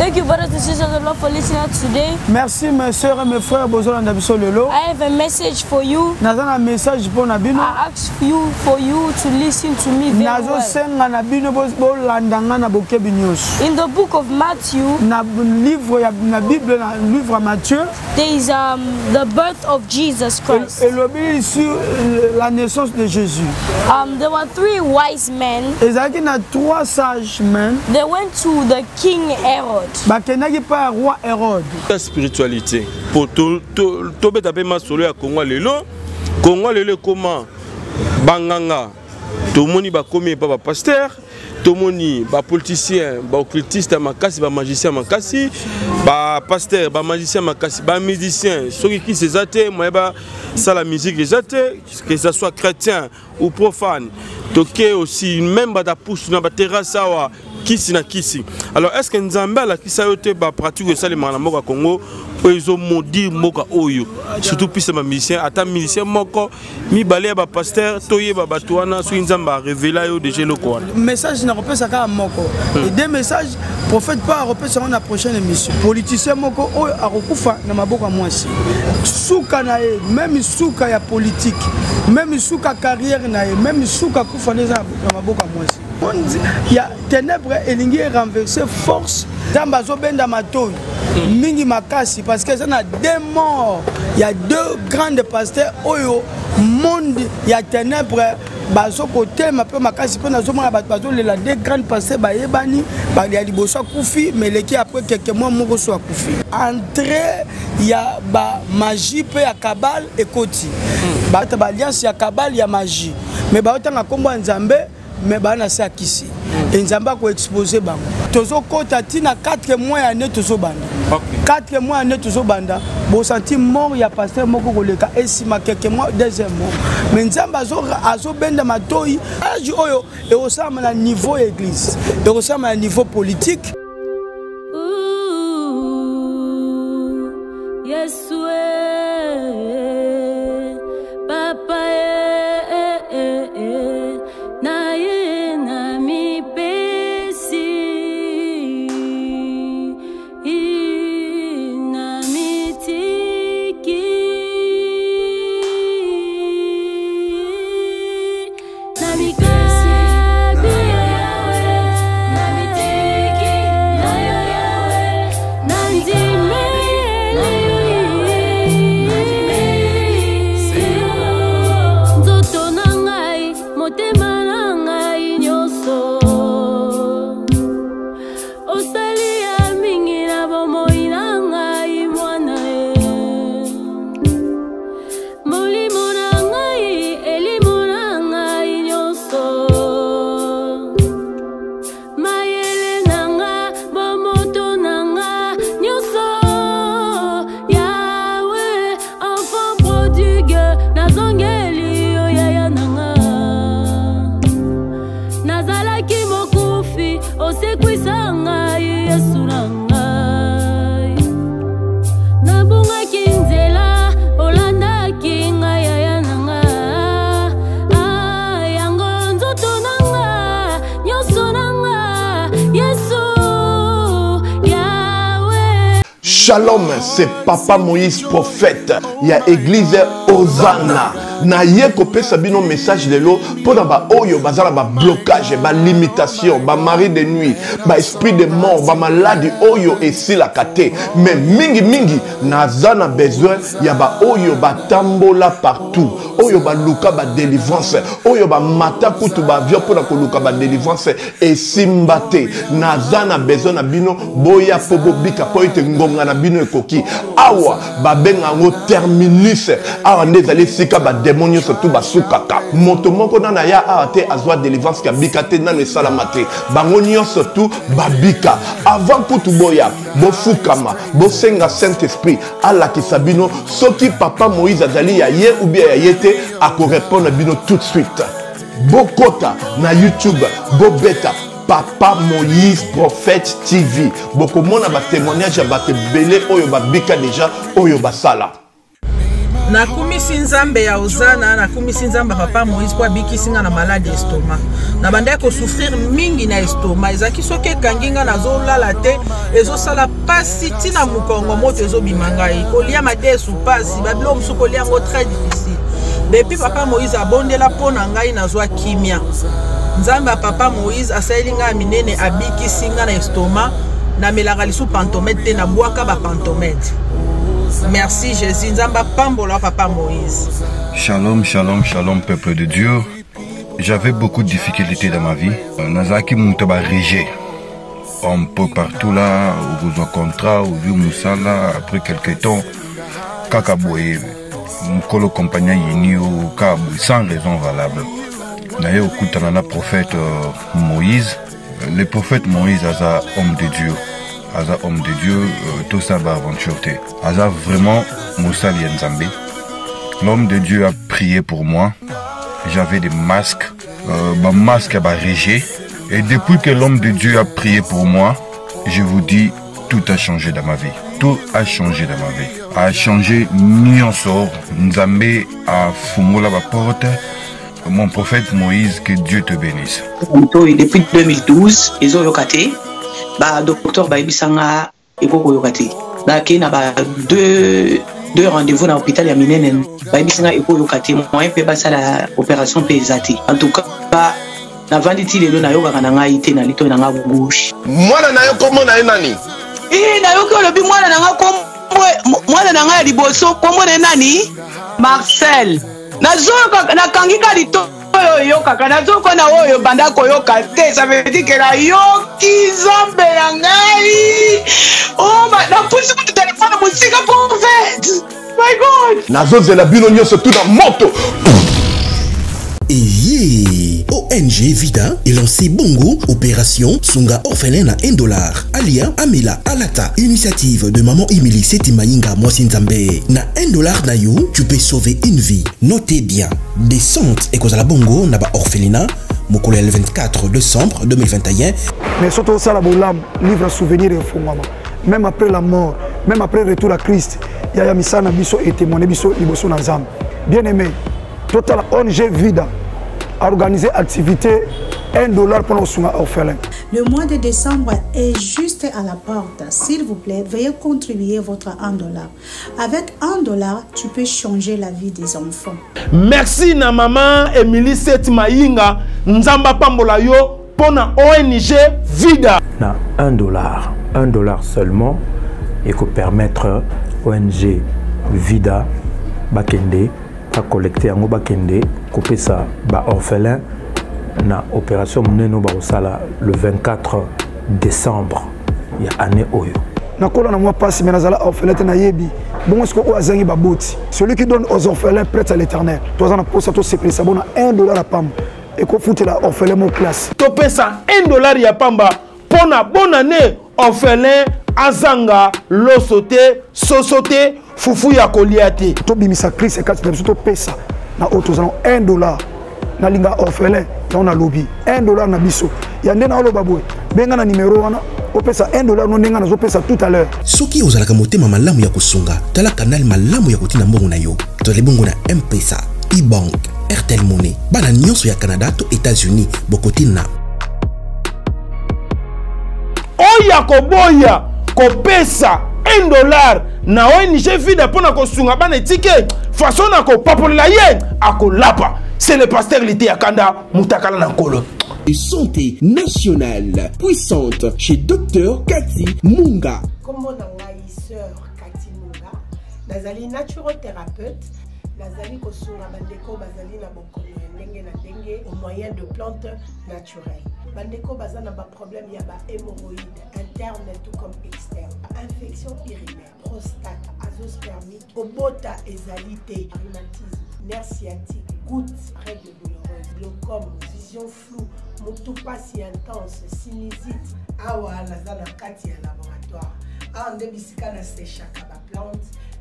Thank you, brothers and sisters of the Lord, for listening out today. Merci mes sœurs et mes frères besoin d'abiso lelo. I have a message for you. Nazana message pour nabino. I ask for you to listen to me very Nazo well. senga nabino bo landanga na bokebi nyos. In the book of Matthew, na livre ya na Bible na livre Matthieu, there is the birth of Jesus Christ. Et l'obéi sur la naissance de Jésus. There were 3 wise men. Ezaki na 3 sages men. They went to the King Herod. Bakendaki pa roi Hérode. La spiritualité pour tout beta pe masolo ya Congo lelo comment banganga to moni ba komi pa pasteur to moni ba politicien ba occultiste makasi ba magicien makasi ba pasteur ba magicien makasi ba musicien soki ki sezate moi ba ça la musique ezate que ça soit chrétien ou profane toke aussi même ba da pousse na ba terrasse wa kisi na kisi. Alors est-ce que Nzambe la kisa yote ba pratique ça les mana moka Congo ils maudit moka oyo surtout puis ma musicien ata musicien moko mi balé ba pasteur toye ba batuana so Nzamba révéla yo déjà le quoi. Message na repesa ka moko. Et des messages prophète pas repesa na prochaine émission. Politicien moko oyo akokufa na maboko mwasi. Suka na e même suka ya politique, même suka carrière na e, même suka kufa na maboko mwasi. Il y a ténèbres et l'ingi renversé force dans bazo benda matoi mingi makasi parce que ça a 2 morts. Il y a 2 grands pasteurs oyo monde il y a ténèbres bazo côté ma peu makasi pe nazo mona bazo lela 2 grands pasteurs ba yebani ba ya liboso kufi mais leki après quelques mois moko so kufi entrée il y a ba magie pe ya kabal et koti ba ta alliance ya kabal ya magie mais ba otanga kombo Nzambe mais bana sa kisi et Nzamba ko exposer bango tozo kota tina 4 mois ya ne tozo banda 4 mois ya ne tozo banda bo senti mort ya pasteur moko koleka esima quelques mois deuxième mois mais Nzamba azo benda matoi agi oyo et osama na niveau église et osama na niveau politique. Yesu papa Shalom, c'est Papa Moïse prophète. Il y a église Hosanna. Na ye kopé sabino message de l'eau pour ba oyo bazala ba blocage, ba limitation, ba mari de nuit, ba esprit de mort, ba maladie oyo et si la kate. Mais mingi nazana besoin ya ba oyo ba tambola partout. Oyo ba luka ba délivrance, oyo ba mata kutu ba vio pour ko luka ba délivrance et simbate. Nazana besoin na bino boya pobo bika po ite ngonga na bino ekoki. Awa ba benga ngo terminus. Awa ndezali sika ba démonios surtout basukaka moto moko na ya ate azwa délivrance ka bikate na ne salamate bangonio surtout babika avant kutu boya bofukama bosenga Saint-Esprit ala kisabino soki Papa Moïse azali ya ye ou bien ya yete ako répondre bino tout de suite bokota na YouTube bobeta Papa Moïse prophète TV bokomona ba témoignage ya ba belé oyo babika déjà oyo basala. Nakumisi nzambe ya Ozana, nakumisi nzambe papa Moïse kwa bikisinga na malade estomac. Na banda ko souffrir mingi na estomac. Ezaki soke kanginga na zolala te, ezo sala pasi tina mukongo moto ezo bimanga yi. Kolia mate sou pasi, babilo musu kolia ngo très difficile. Depuis papa Moïse abondela pona ngai na zwa kimia. Nzamba papa Moïse asayilinga minene abikisinga na estomac na melaka lisu pantomètre te na bwaka ba pantomètre. Merci Jésus, nzamba pambola papa Moïse. Shalom, shalom, shalom peuple de Dieu. J'avais beaucoup de difficultés dans ma vie. Nazaki Moutaba Régé. Un peu partout là, au besoin contrat, au vieux Moussala, après quelques temps, Kakaboye, Mkolo compagnie Yini au Kabou, sans raison valable. D'ailleurs, au Koutanana prophète Moïse, le prophète Moïse a homme de Dieu. Aza homme de Dieu, tout ça va aventure. Aza vraiment Moussa Lienzambe. L'homme de Dieu a prié pour moi. J'avais des masques, ma masque a régé. Et depuis que l'homme de Dieu a prié pour moi, je vous dis, tout a changé dans ma vie. Tout a changé dans ma vie. A changé Nyonsor, Nzambe a fumé la porte. Mon prophète Moïse, que Dieu te bénisse. Depuis 2012, ils ont yokaté. Docteur Baibisanga Ekoko yokaté. Qui n'a pas deux rendez-vous dans l'hôpital à Minenen. Baibisanga Ekoko yokaté. Moi, je peux la opération pesate. En tout cas, na vanditi lelo na yoka kana ngai te na lito na ngabu gauche. Mwana na yo komo na nani? Na yoka lobi mwana na ngabu mwana na ngai liboso komo na nani? Marcel. Nazoka na kangika lito yo kaka nazoka na oyo banda koyoka te, ça veut dire que la yoki zambe ya ngai. Oh na pusi mu téléphone musika prophète. My God. Nazozela bino nyonso tout dans moto. Et ONG Vida est lancé Bongo, opération Sunga orphelin à $1. Alia Amila Alata, initiative de maman Emily Setimainga Mwasinzambe. Na $1 na you, tu peux sauver une vie. Notez bien, descente et cause à la Bongo n'a pas orphelinat. Mokolo le 24 décembre 2021. Mais surtout ça la bolam livre souvenir et fondement. Même après la mort, même après le retour à Christ, il y a misana biso et témoigné biso liboso na nzambe. Bien aimé. Total ONG Vida a organisé activité $1 pour nos orphelins. Le mois de décembre est juste à la porte. S'il vous plaît, veuillez contribuer votre $1. Avec $1, tu peux changer la vie des enfants. Merci na maman Emily Setimainga Nzamba Pambola yo pour na ONG Vida. Na $1 seulement et que permettre ONG Vida Bakende à collecter en Bakende, couper ça, orphelin, na opération Mneno Barosala le 24 décembre, il y a année Oyo. Na kola na moi passe mais nazala orphelin na yebi. Bon est-ce que o azangi baboti. Celui qui donne aux orphelins prête à l'Éternel. Toi on a posé tout c'est ça bon $1 à pam et qu'on fout la orphelin mon classe. Topé ça $1 ya pamba pour na bonne année orphelin azanga losote sosote fufu ya koliate to bimisa Christ et quatre to pesa na otozana $1 na linga orphelin on a lobby $1 na biso ya ndena olo babwe benga na numéro wana opesa $1 no ndenga na zo pesa tout à l'heure soki ozalaka motema malamu ya kusunga tala kanal malamu ya kotina mbongo na yo tole bongo na M-Pesa e-bank Airtel Money bana nyonso ya Canada to États-Unis bokotina oya koboya kopesa $1 na ONG Vida pona kosunga bana tike façon na ko papolela ye akolapa. C'est le pasteur Lité Akanda Moutakala Nankolo. Santé nationale puissante chez Dr Cathy Munga. Comment sœur Cathy Munga, nazali naturothérapeute, nazali kosunga bandeko bazali na bokono ndenge na ndenge au moyen de plantes naturelles. Bandeko bazana ba problème ya ba hémorroïdes interne tout comme externe, infection urinaire, prostate, azoospermique, obota ezalité, rhumatisme, nerf sciatique, gouttes, règles douloureuses, glaucome, vision floue, motopathie intense, sinusite. Awa nazana kati ya laboratoire. Ande bisika na séchaka ba plante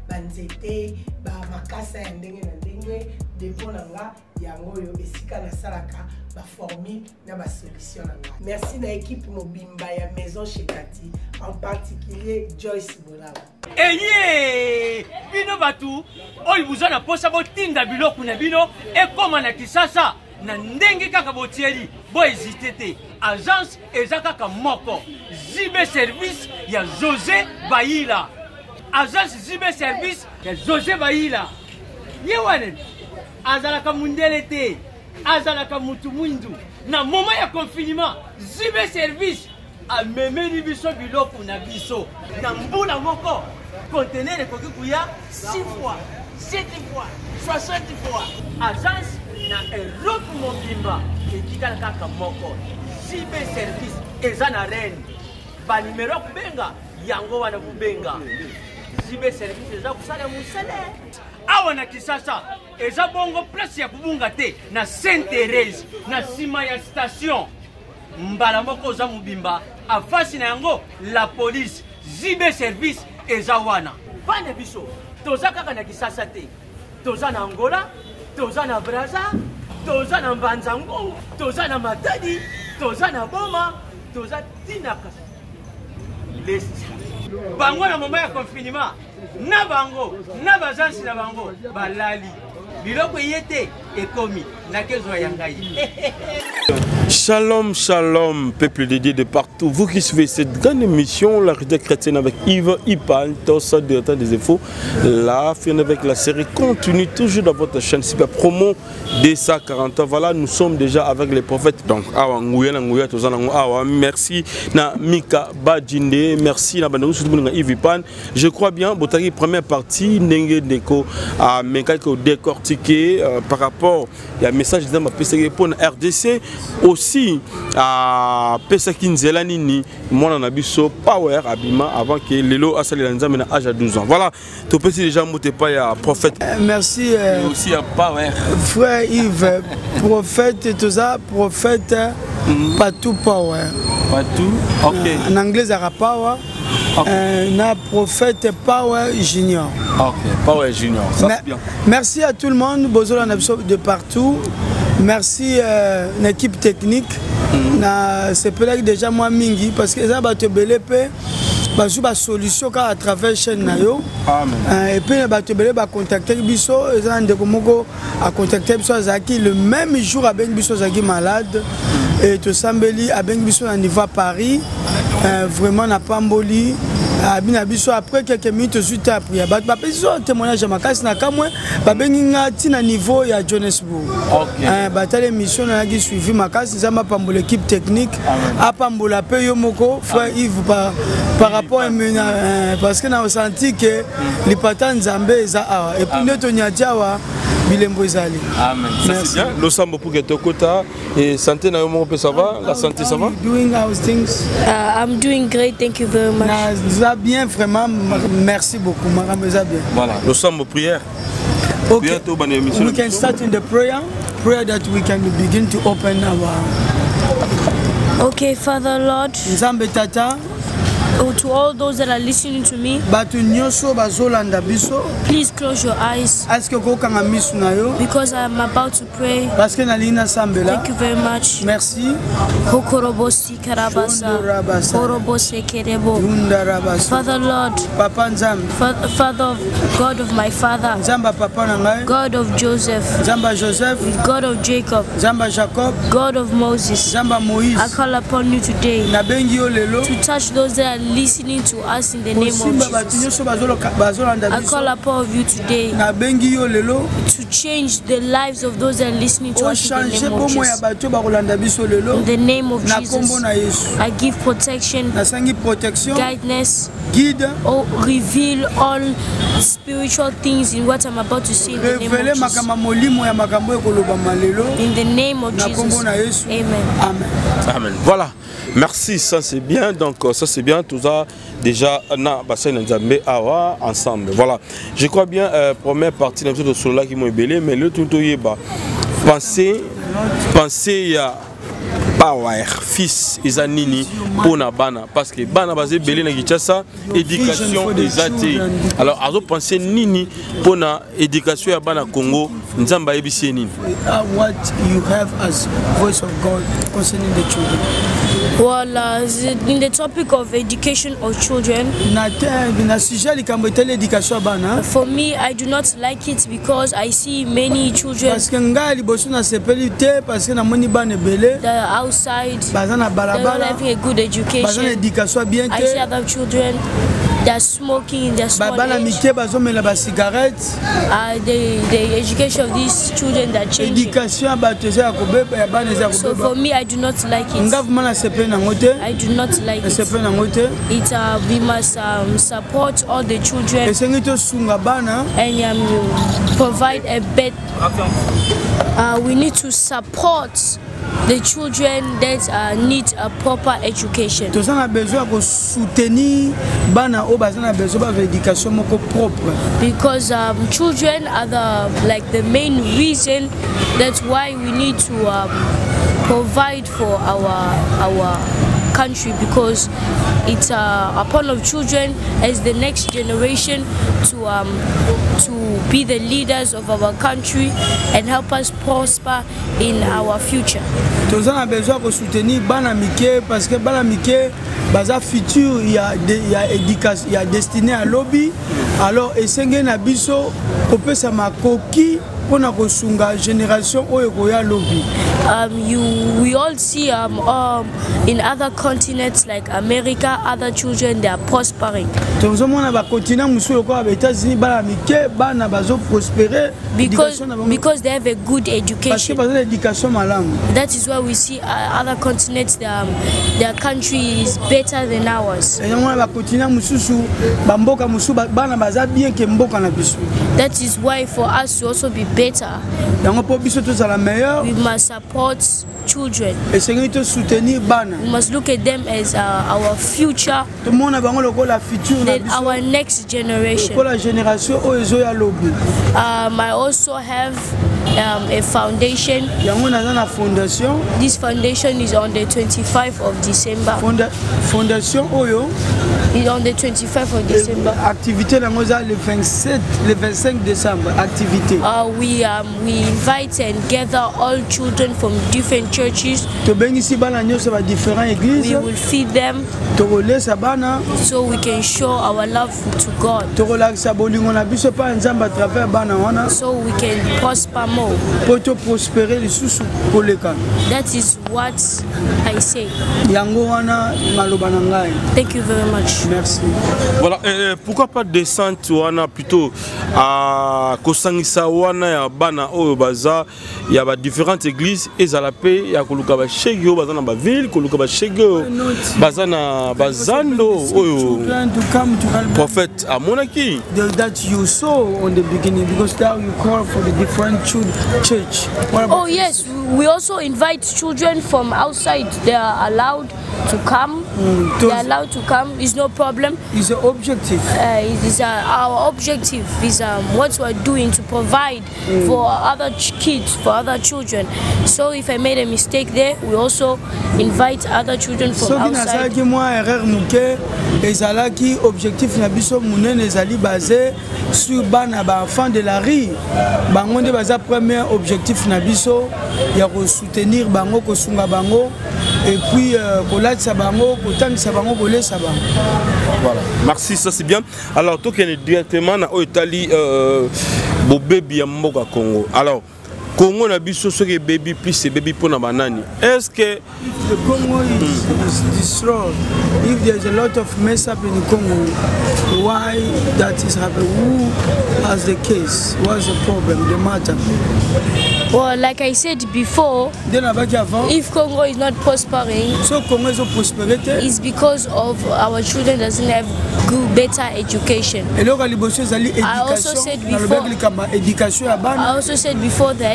banzete bamakasa ya ndenge na ndenge depo na nga yango oyo esika nasalaka baformule na basolution na nga. Merci na équipe mobimba ya Maison chez Cathy, en particulier Joyce Bolaba. Eye bino batu oyo buzana posa botinda biloko na bino ekoma na Kisasa na ndenge kaka botieli bo hésiter te. Agence eza kaka moko Zibe service ya José Baïla. Agence Zibe service ya José Baïla. Yewane azalaka mundele te, azalaka mutu mwindu. Na moment ya confinement Zibe service a memeli biso biloko na biso. Na mbula moko conteneur ekoki kuya 6 fois, 7 fois, 60 fois. Agence na Europe mobimba etikala kaka moko. Zibe service eza na reine. Ba numero kubenga yango wana kubenga. Zibe service eza kusala musele. Awa na Kisasa eza bongo place ya kubunga te na Sainte Thérèse na sima ya station. Mbala moko za mubimba afasi na yango la police. Zibe service eza wana. Bana biso toza kaka na Kisasa te. Toza na Angola, toza na Brazza, toza na Mbanzango, toza na Matadi, toza na Boma, toza tinaka. Bango na moment ya confinement na bango na bazansi na bango balali biloko yete ekomi na kezo ya ngai. Shalom, shalom, peuple dédié de partout. Vous qui suivez cette grande émission, la réalité chrétienne avec Yves Ipan, Tossa, directeur des infos. La fin avec la série continue toujours dans votre chaîne Super Promo des 40 ans. Voilà, nous sommes déjà avec les prophètes. Donc, merci na Mika Badjinde, merci na Yves Ipan. Je crois bien, Botari, première partie, Nenge Deko a décortiqué par rapport à un message de ma PCG pour RDC. Aussi à Pesakinzela Nini, mon anabiso Power Abima avant que Lelo a salé l'anzame à l'âge de 12 ans. Voilà, tu peux déjà monter pas à prophète. Merci. Aussi à Power. Frère Yves, prophète et tout ça, prophète, pas tout Power. Pas tout, ok. En anglais, ça Power. Na prophète Power Junior. Ok, Power Junior, ça c'est bien. Merci à tout le monde, Bozola de partout. Merci l'équipe technique. C'est peut-être déjà moi mingi parce que ça va te belépé. Parce que la solution à travers la chaîne nayo. Et puis va te belé va contacter biso. Ils ont des comoko à contacter biso Zaki le même jour avec biso Zaki malade. Et tout sambeli avec biso à niveau à Paris. Vraiment na Pamboli. Après quelques minutes, je suis appris. Je suis un témoignage à ma casse. Je suis à niveau à Johannesburg. Je mission qui suivi ma casse. Je suis l'équipe technique. À Pambola, Peyomoko, frère Yves, par rapport à parce que nous avons senti que les patins Zambé, et puis nous avons Amen. Ça c'est bien. Le sambo pour que tu et santé na yomo ça va, la santé ça va? Doing our things. I'm doing great, thank you very much. Ça bien vraiment, merci beaucoup. Voilà. Le sambo prière. Okay. We can start in the prayer that we can begin to open our. Okay, Father Lord. Nzambe Tata. To all those that are listening to me, please close your eyes because I am about to pray. Thank you very much. Merci. Father Lord, Father God of my father, God of Joseph, God of Jacob, God of Moses, I call upon you today to touch those that are listening to us in the name of Jesus. I call upon you today to change the lives of those that are listening to us in the name of Jesus. In the name of Jesus, I give protection, guidance, or reveal all spiritual things in what I'm about to say in the name of Jesus. In the name of Jesus. Amen. Amen. Voilà. Merci, ça c'est bien. Donc ça c'est bien. Tout ça déjà ensemble. Voilà. Je crois bien première partie de cela qui m'ont ébellé, mais le tout pensez il y a power fils eza nini pona bana parce que bana bazé belé na Kinshasa éducation ezati alors azo penser nini pona éducation ya bana Congo nzamba yebisi nini what you have as voice of God concerning the children. Well, in the topic of education of children, for me, I do not like it because I see many children that are outside, they're not having a good education. I see other children they're smoking, they're smoking. The education of these children that changing. So for me, I do not like it. I do not like it. We must support all the children and provide a bed. We need to support the children that need a proper education. Because children are the main reason. That's why we need to provide for our country, because it's upon of children as the next generation to be the leaders of our country and help us prosper in our future. Nous avons besoin de soutenir bana mike parce que bana mike baza futur il y a éducation, il y a destiné à lobby. Alors esenge na biso kopesa makoki pona kosunga generation oyo koya lobby. We all see in other continents like America, other children they are prospering. Because they have a good education. That is why we see other continents their country is better than ours. That is why for us to also be better, we must support children. We must look at them as our future, then our next generation. I also have a foundation. This foundation is on the 25th of December. Fondation Oyo is on the 25th of December. Activité le 25 décembre. Activité. We invite and gather all children from different churches. We will feed them so we can show our love to God. So we can prosper more. That is what I say. Thank you very much. Merci. Voilà, pourquoi pas descendre plutôt à Kosangisa wana ya bana oyo baza ya ba différentes églises ezalape ya koluka ba shegyo baza na ba ville koluka ba shegyo baza na bazando oyo prophète amonaki that you saw on the beginning, because now you call for the different church. Oh yes, we also invite children from outside. They are allowed to come. They are allowed to come. It's no problem. It's an objective. Our objective is what we are doing to provide for other kids, for other children. So if I made a mistake there, we also invite other children from outside. Objectif na biso munene ezali basé sur bana ba enfants de la rue. Bango nde baza premier objectif na biso ya ko soutenir bango ko sunga bango et puis kolatsa bango kotangisa bango kolesa bango. Voilà. Merci, ça c'est bien. Alors toi qui es directement na Italie baby ya mboka Congo. Alors Congo na biso soki baby plus c'est baby pona banani. Est-ce que the Congo is destroyed, if there's a lot of mess up in Congo, why that is happening? Who has the case? What's the problem, the matter? Well, like I said before, if Congo is not prospering, so Congo is prosperity, it's because of our children doesn't have good, better education. I also said before that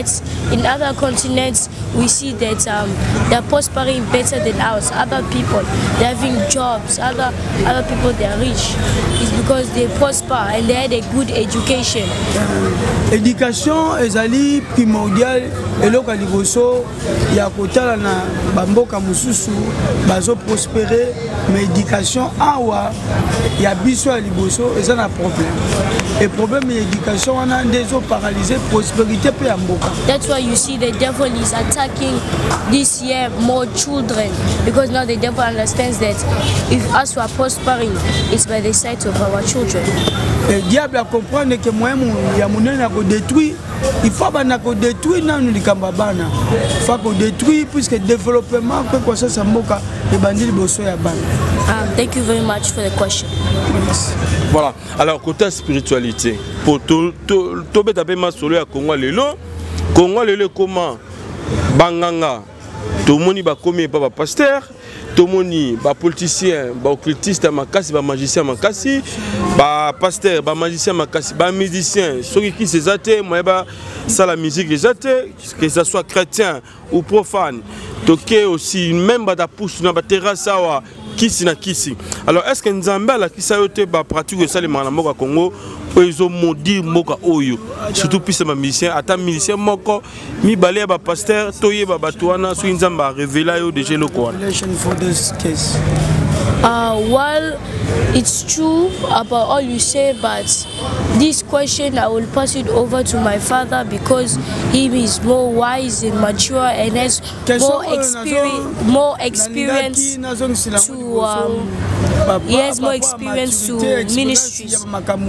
But in other continents, we see that they're prospering better than ours. Other people, they're having jobs. Other people, they are rich. It's because they prosper and they had a good education. Éducation est primordiale et là kaliboso ya kotala na bamboka mususu bazo prospérer mais éducation awa ya biso ya liboso eza na problème. Et problème l'éducation on a des eaux paralysées prospérité pe ya mboka. That's why you see the devil is attacking this year more children because now the devil understands that if us were prospering it's by the side of our children. Le diable a comprendre que moi ya munene ko détruire il faut qu'on détruire nanu likamba bana il faut qu'on détruire puisque développement que quoi ça mboka les bandits bosso ya bana. Thank you very much for the question. Voilà, alors côté spiritualité pour tout betape ma solo ya Congo lelo comment banganga tout moni ba komi ba pasteur tomoni ba politicien ba occultiste makasi ba magicien makasi ba pasteur ba magicien makasi ba musicien soki ki se zate moi ba ça la musique zate que ça soit chrétien ou profane toke aussi même ba da pousse na ba terrasse wa kisi na kisi. Alors est-ce que Nzambe la kisa yote ba pratique ça le mboka Congo ils maudit moka oyo surtout puis ma musicien ata musicien moko mi balé ba pasteur toye ba batwana so Nzamba révéla yo déjà loko. Well, it's true about all you say, but this question I will pass it over to my father because he is more wise and mature and has more experience to ministries.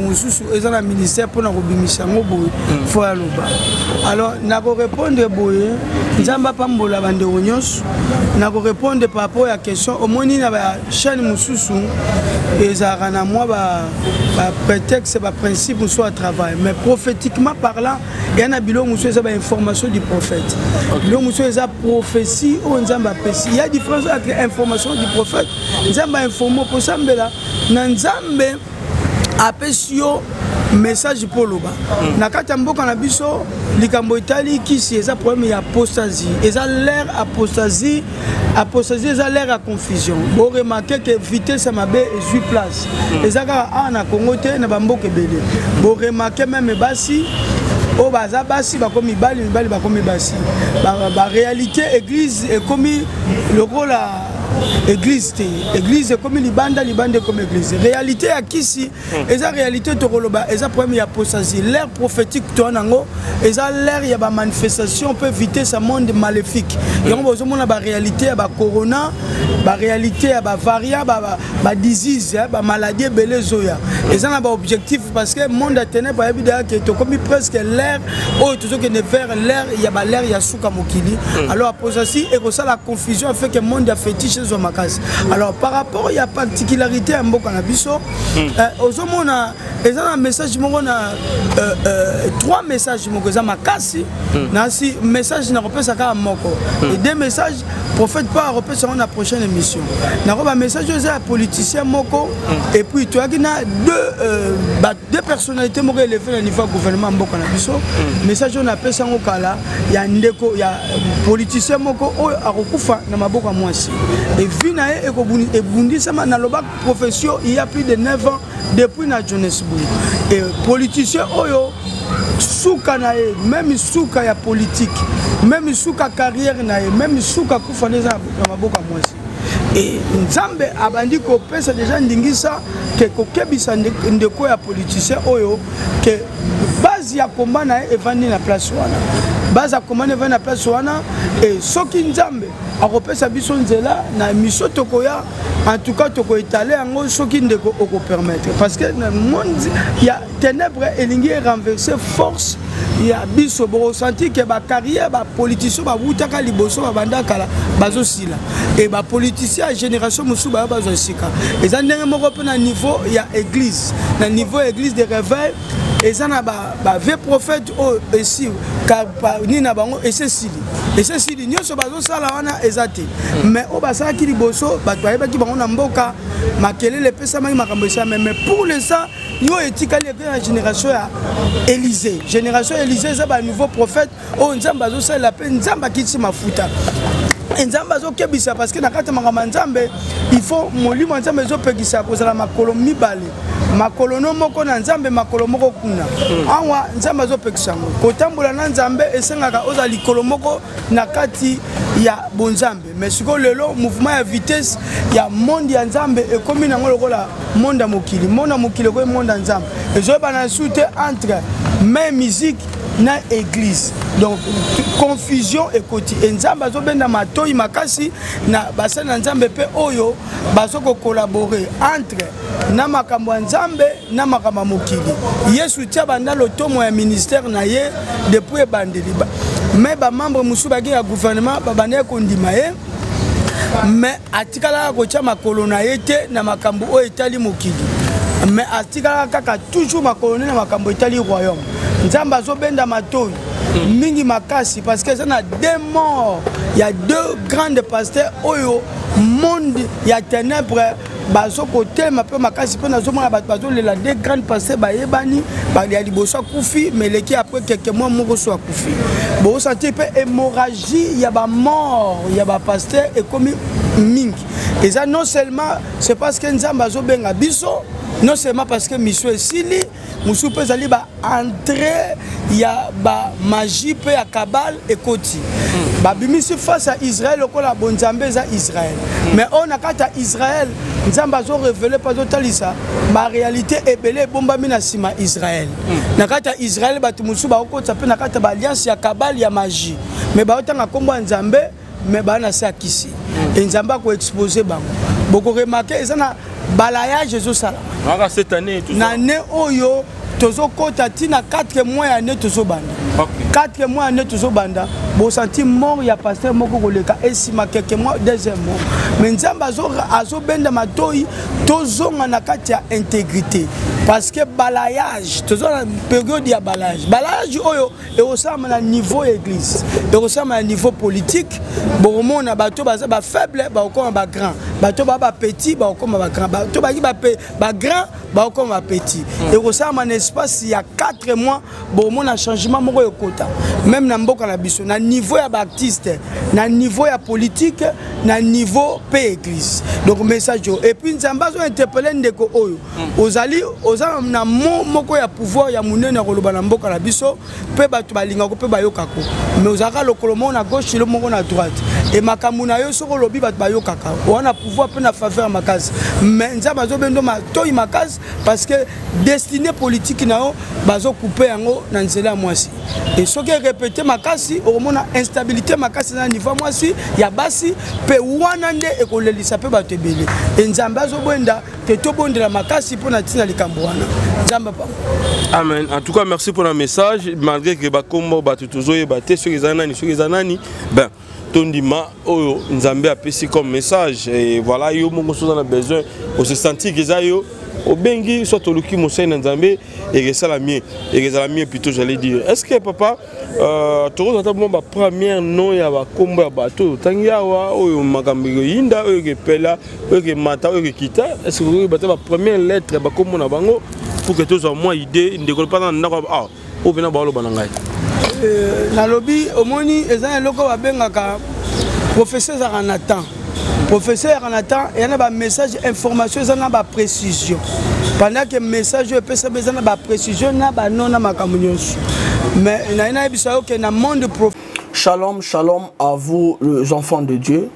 Alors, nako répondre boye, Nzamba pambola bande onyos, nako répondre par rapport à la question, au moins na ba chaîne mususu ezara na moi ba prétexte ba principe musu à travail, mais prophétiquement parlant, il y a bilo musu ça ba information du prophète. Bilo musu ça prophétie ou Nzamba pesi. Il y a différence entre information du prophète, Nzamba informo pour sambela, na Nzambe apesio message pour loba na kati mboka na biso likambo itali kisi eza problème ya apostasie eza l'air apostasie eza l'air à confusion bo remarquer que vitesse mabe est 8 place eza ka na Congo te na bamboka belé bo remarquer même basi o baza basi bakomi bali bakomi basi ba réalité église est comme le rôle église comme libanda comme église réalité à kisi eza réalité tokoloba eza problème ya apostasie l'air prophétique tonango eza l'air ya ba manifestation peut éviter ce monde maléfique yango bozomona ba réalité ya ba corona ba réalité ya ba variant ba disease ba maladie belé zoya eza na ba objectif parce que monde a ténèbres ya bidaya que tokomi presque l'air o toujours que ne vers l'air ya ba l'air ya suka mokili alors apostasie et que ça la confusion fait que monde a fétiche. Alors par rapport à la particularité à mboka na biso ozomona eza un message moko na 3 messages moko za makasi na si message na repesa ka moko et 2 messages prophète pas repesa na prochaine émission na ko ba message za politicien moko et puis tu as na 2 personnalités moko élevées na niveau gouvernement mboka na biso message on appelle ça ngokala ya ndeko ya politicien moko oyo akokufa na maboka mwasi. Et Vinae et Bundisama na loba profession il y a plus de 9 ans depuis na Johannesburg. Et politicien oyo souka na même souka ya politique, même souka carrière na même souka kufaneza na maboka mwasi. Et Nzambe abandi ko pesa déjà ndingisa que kokebisa ndeko ya politicien oyo que base ya combat na evandi na place wana. Base ya combat evandi na place wana et soki Nzambe akopesa biso nzela na miso tokoya en tout cas toko étaler yango soki ndeko oko permettre parce que le monde ya ténèbres elingi renverser force ya biso bo senti que ba carrière ba politicien ba butaka liboso ba bandaka la bazo sila et ba politicien génération musu ba bazo sika eza ndenge moko pe na niveau ya église na niveau église de réveil et ça na ba vrai prophète o ici car ni na bango et c'est sili et c'est si nyonso bazo sala wana ezate mais o basala ki liboso bato bayeba ki bango na mboka makelele pesa mai makambo ça mais pour les ça yo etikali la génération ya Élysée ça ba nouveau prophète o nzamba bazo sala la peine nzamba kitsi mafuta nzamba zo kebisa parce que na kata makamba nzambe il faut molimo nzambe zo pekisa kozala makolo mibale makolo no moko na nzambe makolo moko kuna awa nzamba zo pekisa ngo kotambola na nzambe esengaka oza likolo moko na kati ya bonzambe mais siko lelo mouvement ya vitesse ya monde ya nzambe ekomi nango lokola monde ya mokili ko monde ya nzambe ezoba na soute entre même musique na église donc confusion ekoti nzamba zo benda matoi makasi na basana nzambe pe oyo bazoko collaborer entre na makambo nzambe na makambo mokili Yesu tia banda lotomo ya ministère na ye depuis bandeli mais ba membre musu bagi ya gouvernement babane kondima ye mais atikala ko tia makolo na ye te na makambo o etali mokili mais atikala kaka toujours makolo na makambo etali royaume nzamba zo benda matoi mingi makasi parce que ça na deux morts il y a deux grands pasteurs oyo monde ya ténèbres bazo côté ma peu makasi pe na zo mona bazo le la deux grands pasteurs bayebani ba ya liboso kufi mais leki après quelques mois moko so kufi bo sentir pe hémorragie ya ba mort ya ba pasteur et comme mingi et ça non seulement c'est parce que nzamba zo benga biso non seulement parce que mission esili musu pe zali ba entrer ya ba magie pe ya kabal ekoti ba bimisi face à Israël okola bonzambe za Israël mais on a kata Israël nzamba zo révéler pas totalisa ba réalité ebele bomba mina sima Israël na kata Israël batu musu ba okota pe na kata ba alliance ya kabal ya magie mais ba otanga kombo nzambe mais ba na sa kisi et nzamba ko exposer bango boko remarquer ezana balayage ezo sala cette année tout ça na oyo tozo kota tina 4 mois année tozo banda 4 mois année tozo banda bo senti mort ya pasteur moko koleka esima quelques mois deuxième mois mais nzamba azo benda matoi tozo na kati ya intégrité parce que balayage tozo na période ya balayage oyo et osama na niveau église et osama na niveau politique bo mona bato baza ba faible ba okoma ba grand bato ba petit ba okoma ba grand bato ba grand ba okoma petit et osama na espace il y a 4 mois bon mon changement moko yokota même na mboka na biso na niveau ya baptiste na niveau ya politique na niveau pe église donc message et puis nzamba zo interpeller ndeko oyo ozali na moko ya pouvoir ya munene koloba na mboka na biso pe bato balinga ko pe bayokako mais ozaka lokolo mo na gauche le moko na droite et makambo na yo soko lobi bato bayokaka wana pouvoir pe na faveur makasi mais nzamba zo bendo ma toyi makasi parce que destinée politique na yo bazo couper yango na nzela mwasi et ce qui répété makasi au mona instabilité makasi na niveau mwasi ya basi pe wana nde ekolelisa pe bato ebele et nzamba zo benda te to bondela makasi pour na tina likambo wana nzamba pa amen. En tout cas merci pour le message malgré que bakombo bato tozo yebate sur ezanani ben tondima oyo nzambe apesi comme message et voilà yo moko so na besoin on se sentir que ça yo obengi soit toluki mosai na nzambe et ça la mieux plutôt j'allais dire est-ce que papa toro nata bomba première nom ya ba kombo ya bato tangia wa oyo makambo yinda oyo ke pela oyo ke mata oyo ke kita est-ce que bato ba première lettre ba kombo na bango pour que tous au moins idée ndeko pas na ndako ah o bena ba lo banangai na lobby omoni ezana loko ba bengaka professeur Nathan. Professeur Nathan, il y a un message, information, il y a une précision. Pendant que le message, il y a une précision, il y a une communication. Mais il y a un monde de prophètes. Shalom, shalom à vous, les enfants de Dieu.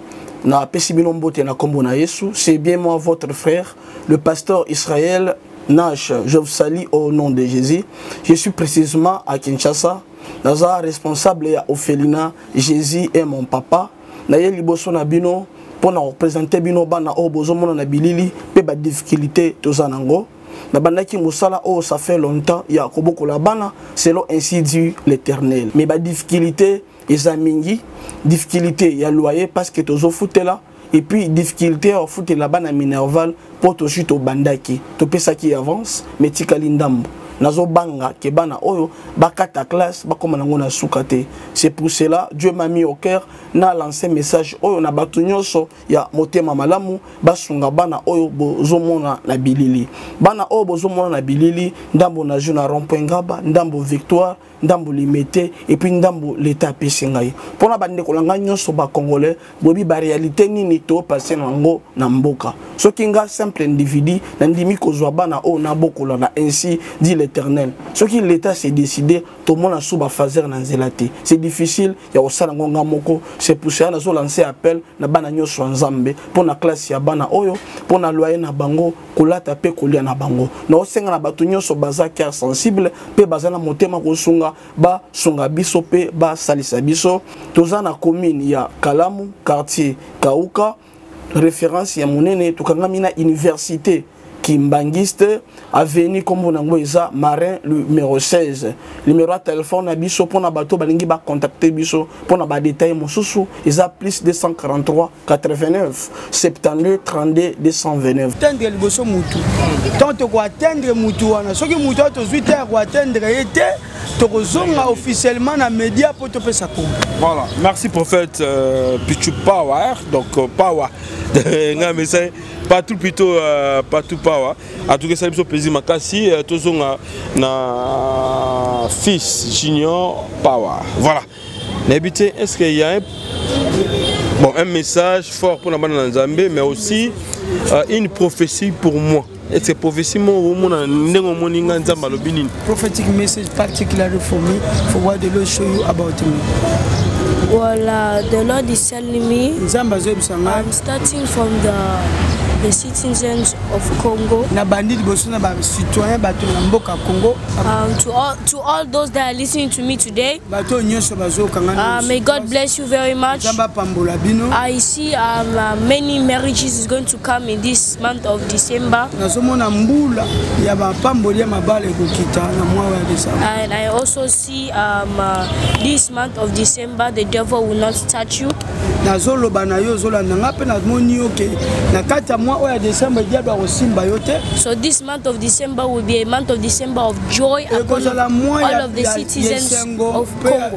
C'est bien moi, votre frère, le pasteur Israël Nash. Je vous salue au nom de Jésus. Je suis précisément à Kinshasa. Naza responsable à Ophelina. Jésus est mon papa. Naye liboso na bino. Pour nous représenter bino bana o bozomona na bilili pe ba difficulté tozanango na bandaki musala o ça fait longtemps ya koboko la bana selon ainsi dit l'Éternel mais ba difficulté ezamingi difficulté ya loyer parce que tozo futela et puis difficulté au futela bana minerval pour to chute au bandaki to pesa qui avance mais tikali ndambo nazo banga ke bana oyo bakata classe bakoma nango na sukate. C'est pour cela Dieu m'a mis au cœur na lancé message oyo na batu nyonso ya motema malamu basunga bana oyo bozomona na bilili. Bana oyo bozomona na bilili ndambo na jeu na rond-point Ngaba, ndambo Victoire, ndambo Limete et puis ndambo l'état pesingai. Pona bande kolanga nyonso ba congolais bobi ba réalité nini to passer nango na mboka. Soki nga simple individu na ndimi kozwa bana oyo na bokola na ainsi dit l'Éternel. Soki l'état s'est décidé to mona suba fazer na nzelate. C'est difficile ya osala ngonga moko. C'est pour ça nazo lancer appel na bana nyonso nzambe pona classe ya bana oyo pona loyer na bango kolata pe kolia na bango. Na osenga na batu nyonso baza cœur sensible pe bazana motema kosunga ba sunga biso pe ba salisa biso. Toza na commune ya Kalamu quartier Kauka référence ya monene tukangami na université Kimbangiste avenue comme on a Marin numéro 16 numéro de téléphone na biso pona bato balingi ba contacter biso pona ba détail mosusu isa plus 243 89 72 32 229 atteindre liboso mutu tant ko atteindre mutu wana soki mutu to 8h ko atteindre été to kozonga officiellement na média pour te pesa ko. Voilà, merci prophète Pichu Power donc Power nga message partout plutôt partout Power à tout cas ça me plaisir makasi tozonga na fils Junior Power. Voilà. N'habité est-ce qu'il y a un message fort pour la bande Nzambe mais aussi une prophétie pour moi. Est-ce que prophétie prophetic message particularly for me for what the Lord show you about me? Well, the Lord is telling me I'm starting from the citizens of Congo. To all those that are listening to me today, may God bless you very much. I see many marriages is going to come in this month of December. And I also see this month of December the devil will not touch you. So this month of December will be a month of December of joy upon all of the citizens of Congo.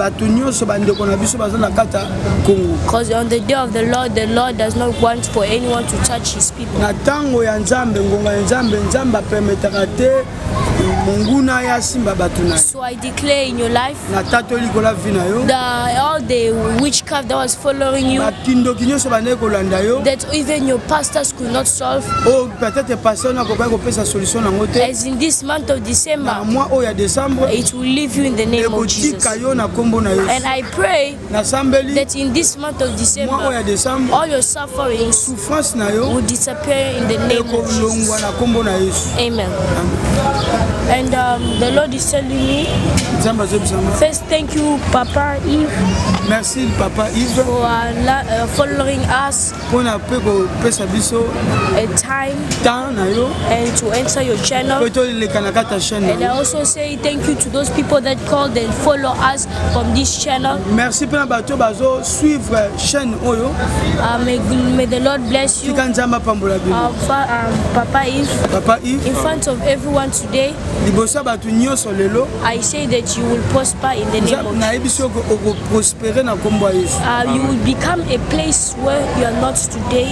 Because on the day of the Lord does not want for anyone to touch his people. So I declare in your life that all the witchcraft that was following you, that even your pastors could not solve, as in this month of December, it will leave you in the name of Jesus. And I pray that in this month of December, all your sufferings will disappear in the name of Jesus. Amen. And the Lord is telling me, first thank you Papa Yves. Merci Papa Yves for following us a time and to enter your channel. And I also say thank you to those people that called and follow us from this channel. Merci suivre chaîne oyo. May the Lord bless you. Papa Yves, in front of everyone today, I say that you will prosper in the name of Jesus. You will become a place where you are not today.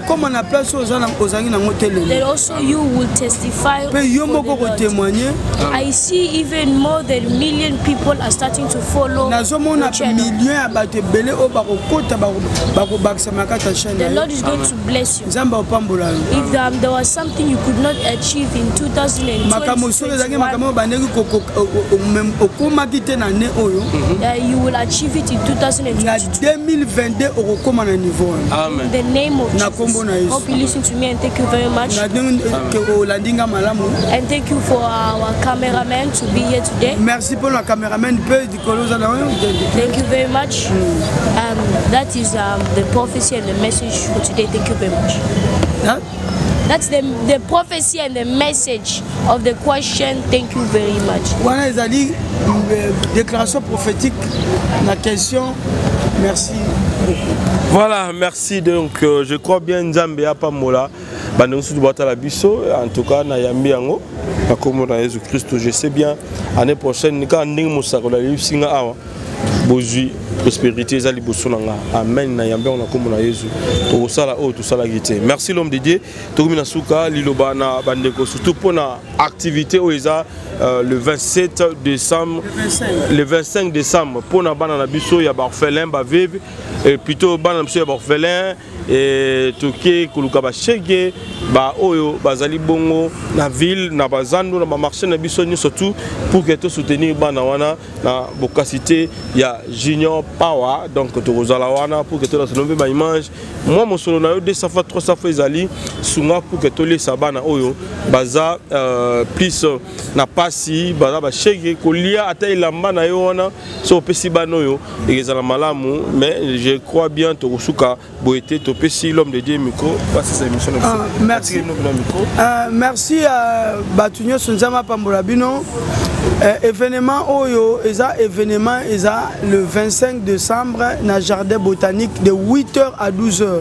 That also you will testify for the Lord. I see even more than 1 million people are starting to follow your channel. The Lord is going to bless you. If there was something you could not achieve in 2020, you will achieve it in 2022. In the name of Jesus. Hope you listen to me and thank you very much. And thank you for our cameraman to be here today. Thank you very much. That is the prophecy and the message for today. Thank you very much. That's the prophecy and the message of the question. Thank you very much. Voilà, Ezali, déclaration prophétique, la question, merci. Voilà, merci. Donc, je crois bien Nzambe a pas mola. En tout cas, na yambi yango. Comme on a Jésus-Christ, je sais bien. L'année prochaine, quand on a bozui prospérité ezali bosonanga amen na yambe on a comme na Jésus to sala o to sala gité. Merci l'homme de Dieu to mina suka liloba na bandeko surtout pour na activité o eza le 27 décembre le 25 décembre pour na bana na biso ya ba orphelin ba veuve et plutôt bana biso ya ba orphelin et toke kuluka ba chege ba oyo bazali bongo na ville na bazando na ba marché na biso ni surtout pour que to soutenir bana wana na bokasité ya Junior Power donc to rozala wana pour que to la nombe ma image moi mon solo na yo 200 fois 300 fois ezali sunga pour que to les sabana oyo baza plus na pasi baza ba chege kolia ata ilamba na yo wana so pesi banoyo ezala malamu mais je crois bien to suka boete to pesi l'homme de Dieu micro passer cette émission. Merci. Merci à Batunyo Sunzama Pambolabino. Événement Oyo, événement le 25 décembre dans le jardin botanique de 8h à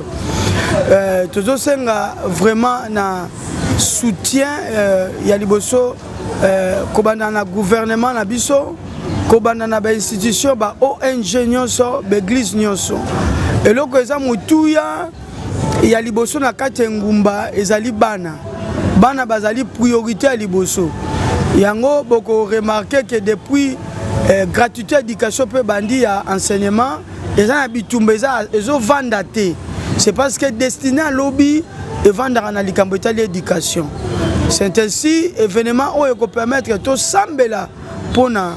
12h. Tout ça vraiment na soutien Yaliboso kobanda na gouvernement na biso kobanda na ba institution ba ONG nyonso ba église nyonso. Et loko eza mutuya ya liboso na kati ngumba ezali bana bazali priorité à liboso yango boko remarquer que depuis gratuité éducation pe bandi ya enseignement eza na bitumba ezo vanda te c'est parce que destiné à lobby et vendre na likambo etali éducation c'est ainsi événement oyo ko permettre to sambela pona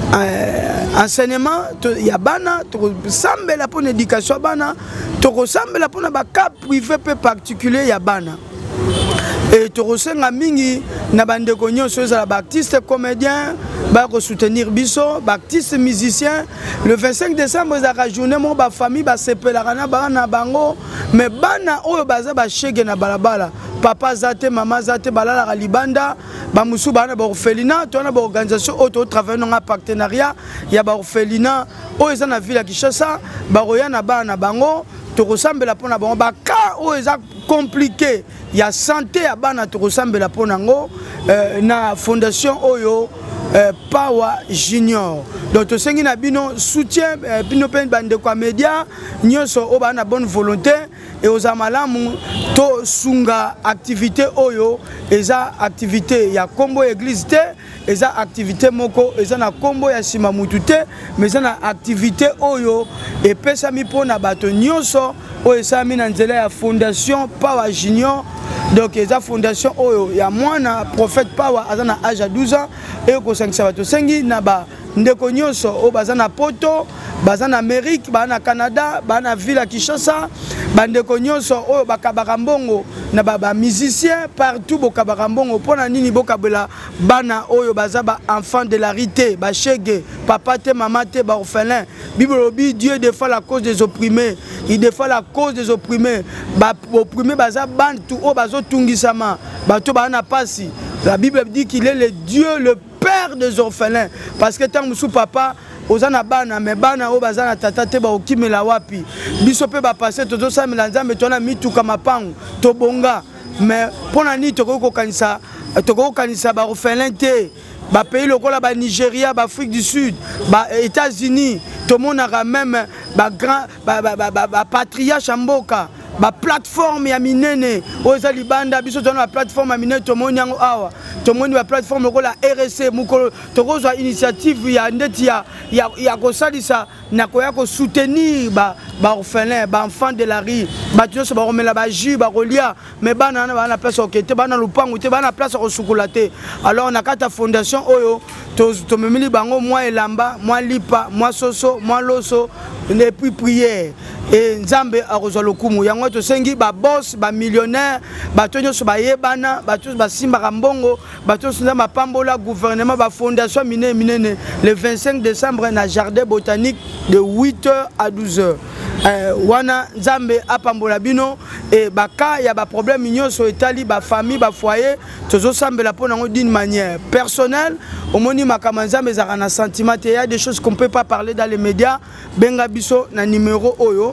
enseignement ya bana to sambela pona éducation bana to sambela pona ba cas privé peu particulier ya bana et to rosenga mingi na bande konyo so za baptiste comédien ba ko soutenir biso baptiste musicien le 25 décembre za ka journée mo ba famille ba sepelaka na bana bango mais bana oyo baza ba shege na balabala papa zate mama zate balala libanda ba musu bana ba orphelinat to na ba organisation auto travailler na partenariat ya ba orphelinat oyo za na ville ya Kinshasa ba roya na bana bango to ressemble pona bango ba ka oyo za compliqué ya santé ya bana to ressemble pona ngo na fondation oyo Power Junior. Donc to sengi na bino soutien bino pen bande kwa media nyonso o bana bonne volonté et aux amalamu to sunga activité oyo eza activité ya kombo église te eza activité moko eza na kombo ya sima mutu te mais eza na activité oyo et pesa mi pona bato nyonso o eza mi na nzela ya fondation Power Junior. Donc eza fondation oyo ya mwana prophète Power azana âge à 12 ans et ko sangisa bato sengi na ba ndeko nyonso o bazana poto bazana Amérique bana Canada bana ville à Kinshasa bandeko nyonso o bakabaka mbongo na ba musicien partout bokabaka mbongo pona nini bokabela bana oyo baza ba enfant de la rité ba chege papa te maman te ba orphelin Bible dit Dieu défend la cause des opprimés il défend la cause des opprimés ba opprimés baza bantu o bazo tungisama bato bana pasi la Bible dit qu'il est le Dieu le père des orphelins parce que tant musu papa ozana bana me bana o bazana tata te ba okimela wapi biso pe ba passer tozo samela nzambe tona mituka mapango to bonga mais pona ni toko kanisa ba orphelin te ba pays lokola ba Nigeria ba Afrique du Sud ba États-Unis to monaka même ba grand ba patriarche mboka ba plateforme ya minene oza libanda biso tona ba plateforme ya minene to monyango awa to moni ba plateforme ko la RSC mukolo to kozwa initiative ya ndeti ya kosalisa na koya ko soutenir ba orphelin ba enfant de la rue ba tuso ba romela ba jus ba rolia mais bana na place okete bana lupangu te bana place ko sukulate alors na kata fondation oyo to memeli bango moi elamba moi lipa moi soso moi loso et puis prière et nzambe akozwa lokumu yango to sengi ba boss ba millionnaire ba tonyo so ba yebana ba tous ba simba kambongo ba tous nzamba pambola gouvernement ba fondation minene le 25 décembre na jardin botanique de 8h à 12h wana nzambe apambola bino et baka ya ba problème nyonso etali ba famille ba foyer tozo sambela pona ngo d'une manière personnelle omoni makama nzambe za na sentiment il y a des choses qu'on peut pas parler dans les médias benga biso na numéro oyo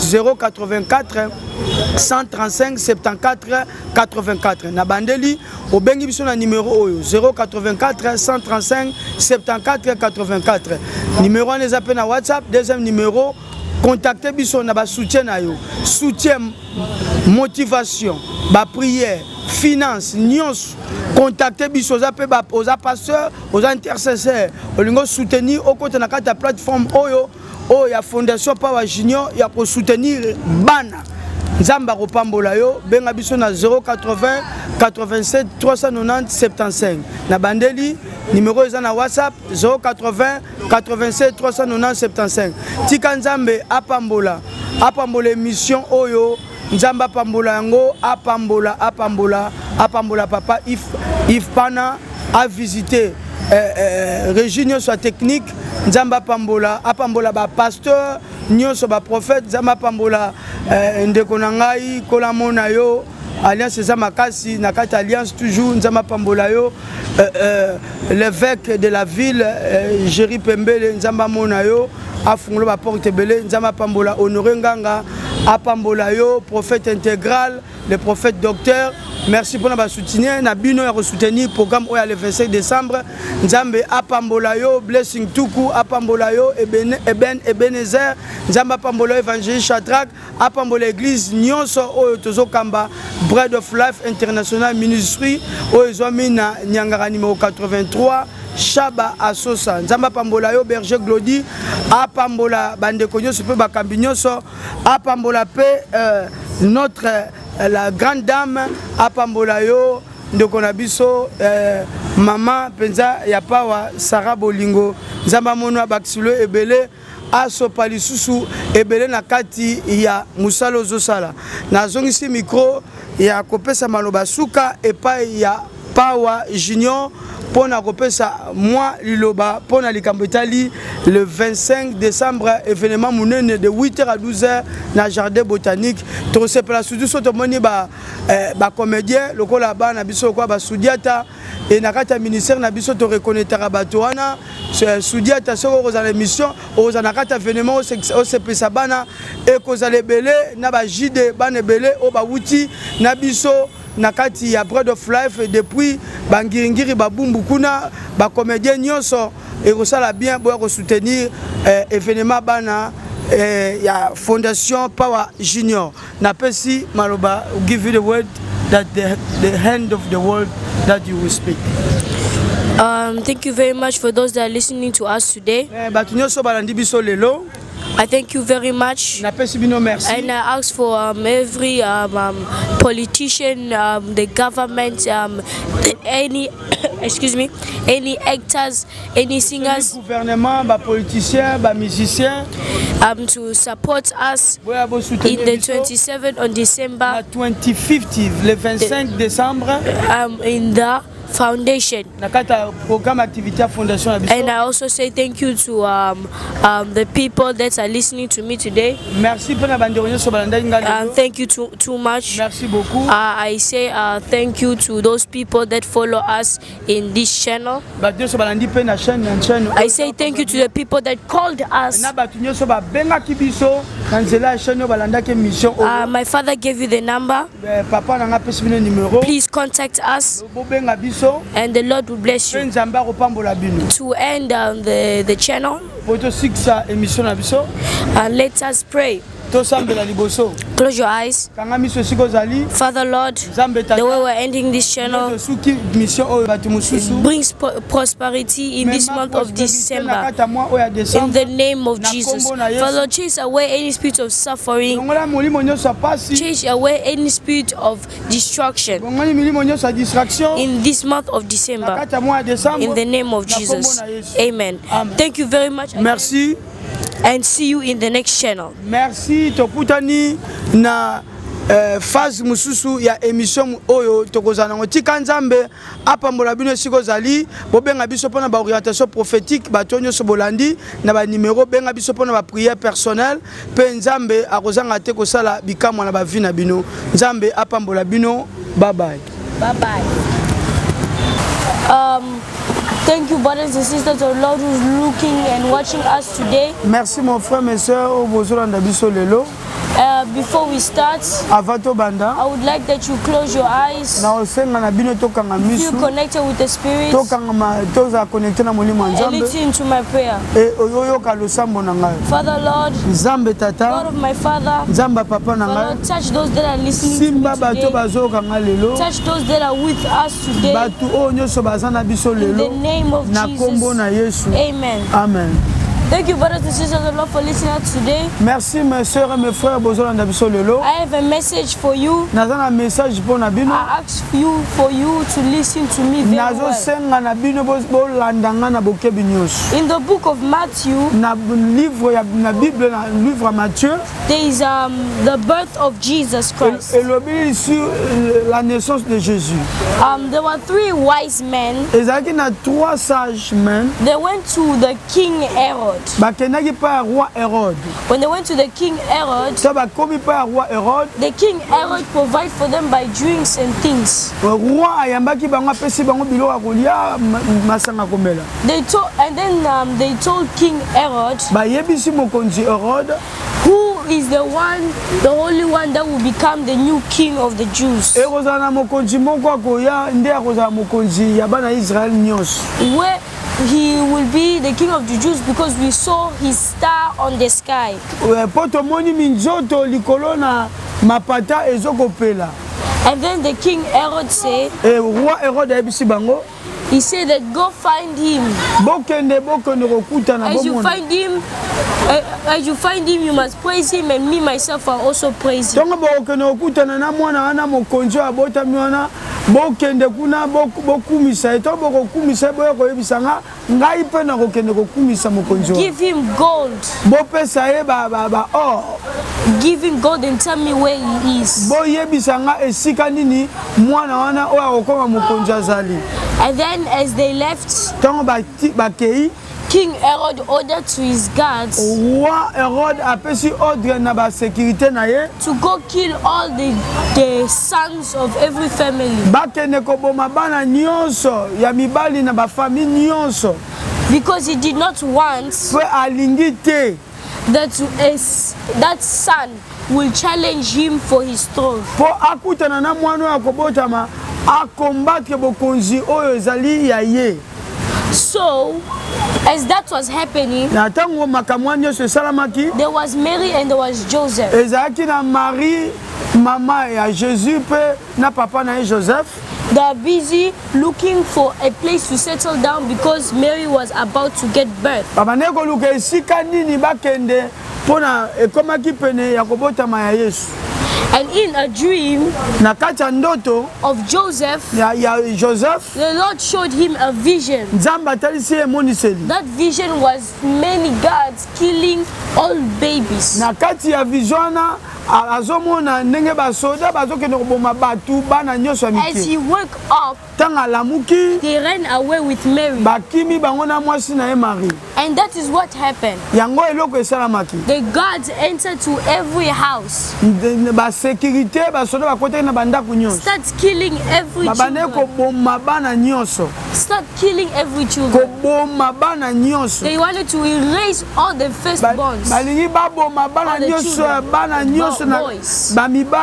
084 135 74 84 na bandeli obengi biso na numéro oyo 084 135 74 84 numéro on les appelle na WhatsApp. Deuxième numéro, contactez biso na ba soutien na yo, soutien, motivation, ba prière, finance, nyons, contactez biso aux pasteurs, aux intercesseurs, olingo soutenir au côté na kata plateforme oyo ya fondation Power Junior ya ko soutenir bana Nzamba kopambola yo benga biso na 080 87 390 75 na bandeli numéro eza na WhatsApp 080 87 390 75 tika Nzambe apambola émission oyo Nzamba apambola yango apambola papa if pana a visité région soit technique Nzamba apambola ba pasteur nyonso ba prophète Nzamba apambola ndeko na ngai kolamona yo alliance eza makasi na kati alliance toujours Nzamba apambola yo l'évêque de la ville Jerry Pembele Nzamba mona yo afungulo ba porte belé Nzamba apambola Honoré Nganga apambola yo prophète intégral le prophète docteur. Merci pour notre soutien. Na bino ya soutenir programme oya le 25 décembre. Nzambe apambola yo blessing tuku apambola yo Ebenezer Nzamba apambola évangéliste Shadrach apambola église nyonso oyo tozokamba Bread of Life International Ministry oyo zomi na Nyangara numéro 83 Shaba Asosa Nzamba apambola yo Berger Glody apambola bandeko nyonso pe bakambi nyonso apambola pe notre la grande dame apambola yo ndeko na biso mama penza ya pawa Sarah Bolingo Nzamba mono bakisulo ebele asopa lisusu ebele na kati ya musalo zosala nazongisi micro ya kopesa maloba suka epai ya Power Junior pona kopesa moi liloba pona likambo etali le 25 décembre événement munene de 8h à 12h na jardin botanique to se place tout so to moni ba comédien lokola ba na biso kwa ba Sudiata et na kata ministère na biso to reconnaître bato wana Sudiata soko kozala émission ozana kata événement o se pesa bana e kozala belé na ba jide bana belé o ba wuti na biso nakati ya Bread of Life depuis bangiringiri babumbu kuna ba comédien nyonso et kosala bien boya ko soutenir événement bana ya fondation Power Junior na pesi maloba give you the word that the hand of the world that you will speak. Thank you very much for those that are listening to us today. Batu nyonso balandi biso lelo. I thank you very much. And I ask for every politician, the government, any excuse me, any actors, any singers, gouvernement, politiciens, musiciens, to support us in the 27th on December, 25th, le 25 décembre, in the foundation. And I also say thank you to the people that are listening to me today. Merci pour and thank you too much. Merci beaucoup. I say thank you to those people that follow us in this channel. I say thank you to the people that called us. My father gave you the number. Please contact us. And the Lord will bless you. To end the channel, and let us pray. Close your eyes. Father Lord, the way we're ending this channel, it brings prosperity in this month of December. In the name of Jesus. Father Lord, chase away any spirit of suffering. Chase away any spirit of destruction. In this month of December. In the name of Jesus. Amen. Thank you very much. Merci. And see you in the next channel. Merci tokutani na phase mususu ya émission oyo tokozana ngo tika nzambe apambola bino siko zali bobenga biso pona ba orientation prophétique batonyo so bolandi na ba numéro benga biso pona ba prière personnelle pe nzambe akozanga te ko sala bikamwa na ba vie na bino nzambe apambola bino bye bye. Bye bye. Thank you, brothers and sisters, the Lord who's looking and watching us today. Merci mon frère, mes sœurs, au bozolanda biso lelo. Before we start, I would like that you close your eyes. Feel connected with the Spirit. And listen into my prayer. Father Lord, God of my Father, Lord, touch those that are listening to me today. Touch those that are with us today. In the name of Jesus. Amen. Amen. Thank you, brothers and sisters of the Lord, for listening today. Merci, mes sœurs et mes frères. I have a message for you. I ask you for you to listen to me very well. In the book of Matthew, there is the birth of Jesus Christ. There were 3 wise men. They went to the King Herod. When they went to the King Herod, the King Herod provided for them by drinks and things. They told King Herod, who is the only one that will become the new king of the Jews. Where he will be the king of the Jews because we saw his star on the sky. And then the King Herod said, he said that go find him. As you find him, you must praise him, and me myself will also praise him. Give him gold. Give him gold and tell me where he is. And then as they left, King Herod ordered to his guards to go kill all the sons of every family. Because he did not want that son will challenge him for his throne. So, as that was happening, there was Mary and there was Joseph. They are busy looking for a place to settle down because Mary was about to get birth. And in a dream of Joseph, the Lord showed him a vision. That vision was many gods killing all babies. As he woke up, they ran away with Mary. And that is what happened. The guards entered to every house. Start killing every children. Start killing every children. They wanted to erase all the firstborns. All the children. Boys. They did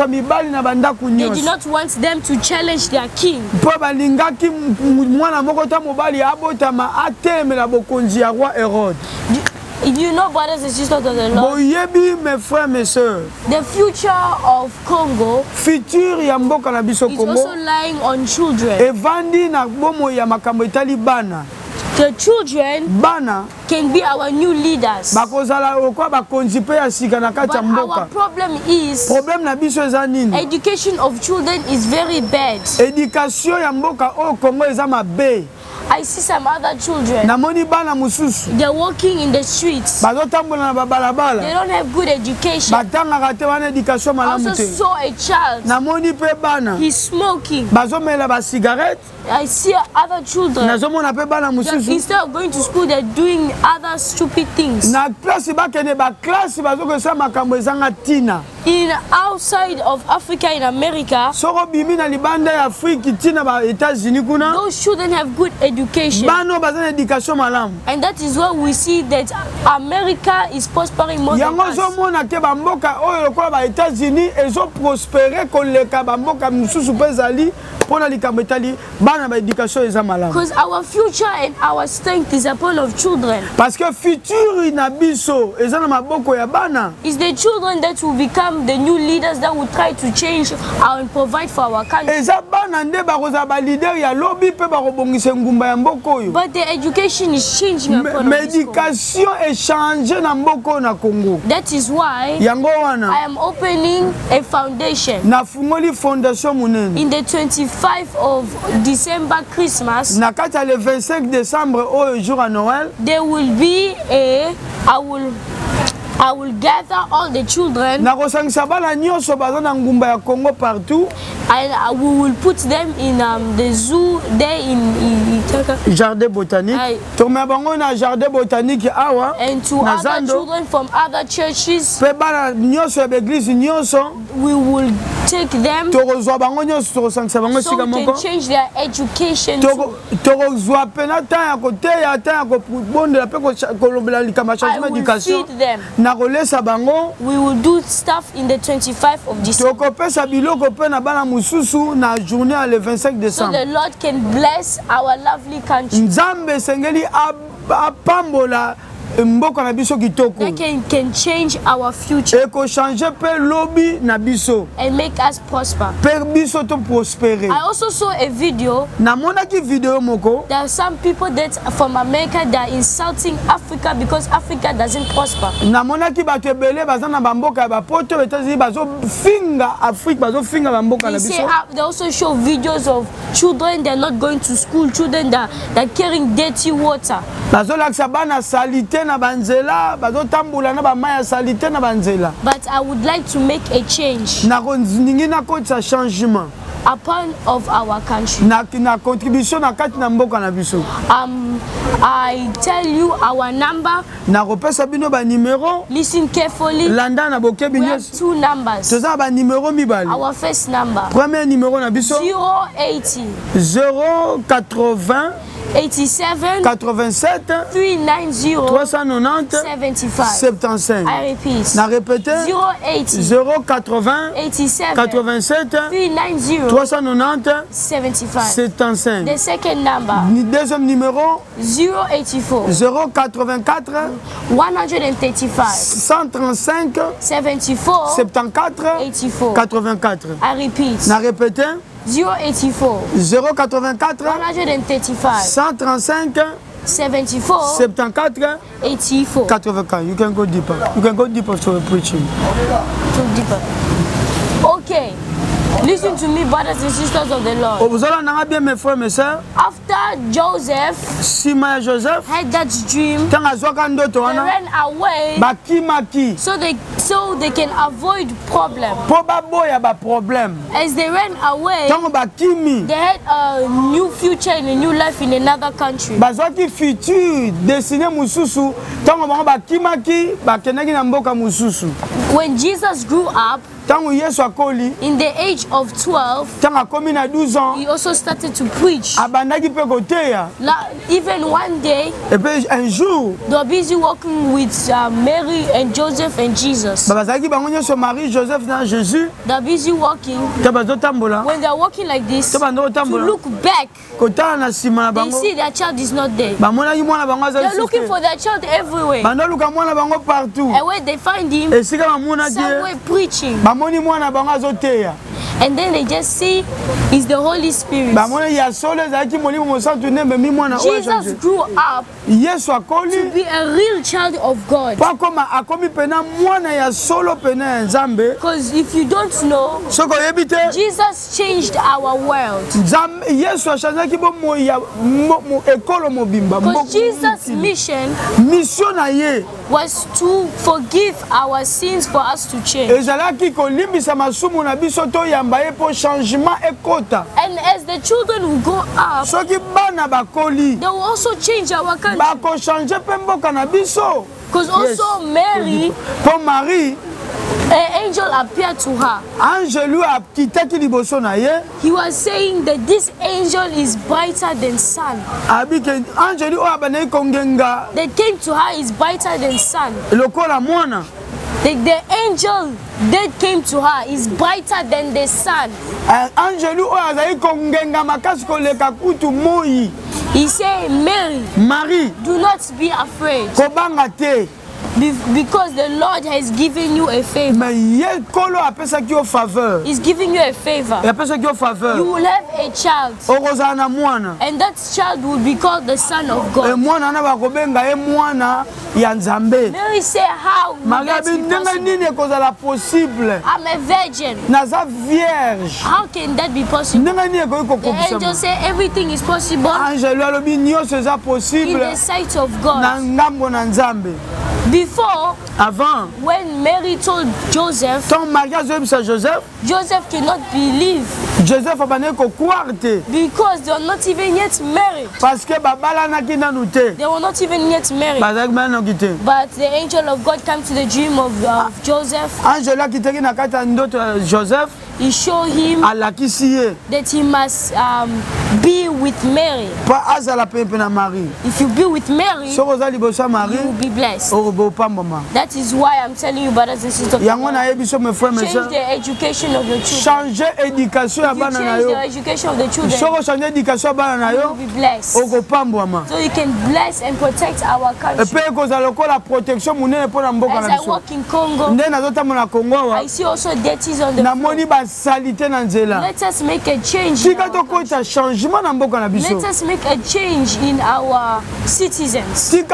not want them to challenge their king. You know, brothers and sisters of the Lord, the future of Congo is also lying on children. The children can be our new leaders. But our problem is education of children is very bad. I see some other children. Namoni bana mususu. They're walking in the streets. Bazotambola na balabala. They don't have good education. Batanga kate wana education malamu te. I also saw a child. Namoni pe bana. He's smoking. Bazomela ba cigarette. I see other children. Nazomona pe bana mususu. Instead of going to school, they're doing other stupid things. Na classe bakene ba classe bazokesa makambo ezanga tina. In outside of Africa, in America, soko bimi na libanda ya Afrique tina ba États-Unis kuna. Those children have good education. Bano bazana education malamu. And that is why we see that America is prospering more than us. Yango zomona ke ba mboka oyo lokola ba États-Unis ezo prospérer koleka ba mboka mususu pezali pona likambo etali bana ba education eza malamu. Because our future and our strength is upon of children. Parce que futur na biso eza na maboko ya bana. It's the children that will become the new leaders that will try to change and provide for our country. Eza bana nde bakoza ba leader ya lobby pe bakobongisa ngumba ya mboko oyo. But the education is changing upon Médication est changée na mboko na Congo. That is why yango wana I am opening a foundation. Na fungoli fondation munene. In the 25th of December Christmas. Na kati ya le 25 décembre au jour à Noël. There will be I will gather all the children. Nakosangisa bana nyonso baza na ngumba ya Congo partout. And we will put them in the zoo there in Jardin botanique. Tome bango na jardin botanique awa. And to other children from other churches. Pe bana nyonso ya église nyonso. We will take them. Tokozwa bango nyonso tokosangisa bango sika moko. So they change their education. Tokozwa pena ta ya koteya ta ya kobondela pe kolobela likama changement d'éducation. Feed them. We will do stuff in the 25th of December. So the Lord can bless our lovely country. That can change our future and make us prosper. I also saw a video. There are some people that from America that are insulting Africa because Africa doesn't prosper. They also show videos of children that are not going to school, children that are carrying dirty water. But I would like to make a change upon of our country. I tell you our number. Listen carefully. We have two numbers. Our first number. Premier numéro na biso 080 080 87 390 75. I repeat. Na répété 080 87 390 75. The second number. Deuxième numéro 084 084 135 135 74 74 84. I repeat. Na répété 084 084 135 135 74 74 84. 84. You can go deeper. You can go deeper to the preaching. Go deeper. Okay. Listen to me, brothers and sisters of the Lord. After Joseph had that dream, they ran away so they can avoid problem. As they ran away, they had a new future and a new life in another country. When Jesus grew up, in the age of 12, he also started to preach. Even one day, they were busy working with Mary and Joseph and Jesus. They're busy working. When they're walking like this, to look back, they see their child is not there. They're looking for their child everywhere. And when they find him, somewhere preaching. and then they just see is the Holy Spirit. Jesus grew up to be a real child of God. Because if you don't know, Jesus changed our world. Because Jesus' mission was to forgive our sins for us to change. And as the children will go up, they will also change our country. Because also Mary, an angel appeared to her. He was saying that this angel is brighter than sun. That came to her is brighter than sun. The angel that came to her is brighter than the sun. He said, Mary, do not be afraid. Because the Lord has given you a favor. He's giving you a favor. You will have a child. And that child will be called the Son of God. Mary said, how will that be possible? I'm a virgin. How can that be possible? The angel said everything is possible in the sight of God. Before, when Mary told Joseph, Joseph cannot believe. Because they were not even yet married. They were not even yet married. But the angel of God came to the dream of Joseph. He showed him that he must be with Mary. If you be with Mary, you will be blessed. That is why I'm telling you, brothers and sisters, change the education of your children. If you change the education of the children, you will be blessed. So you can bless and protect our country. As I walk in Congo, I see also dirties on the floor. Let us make a change. Let us make a change in our citizens. Let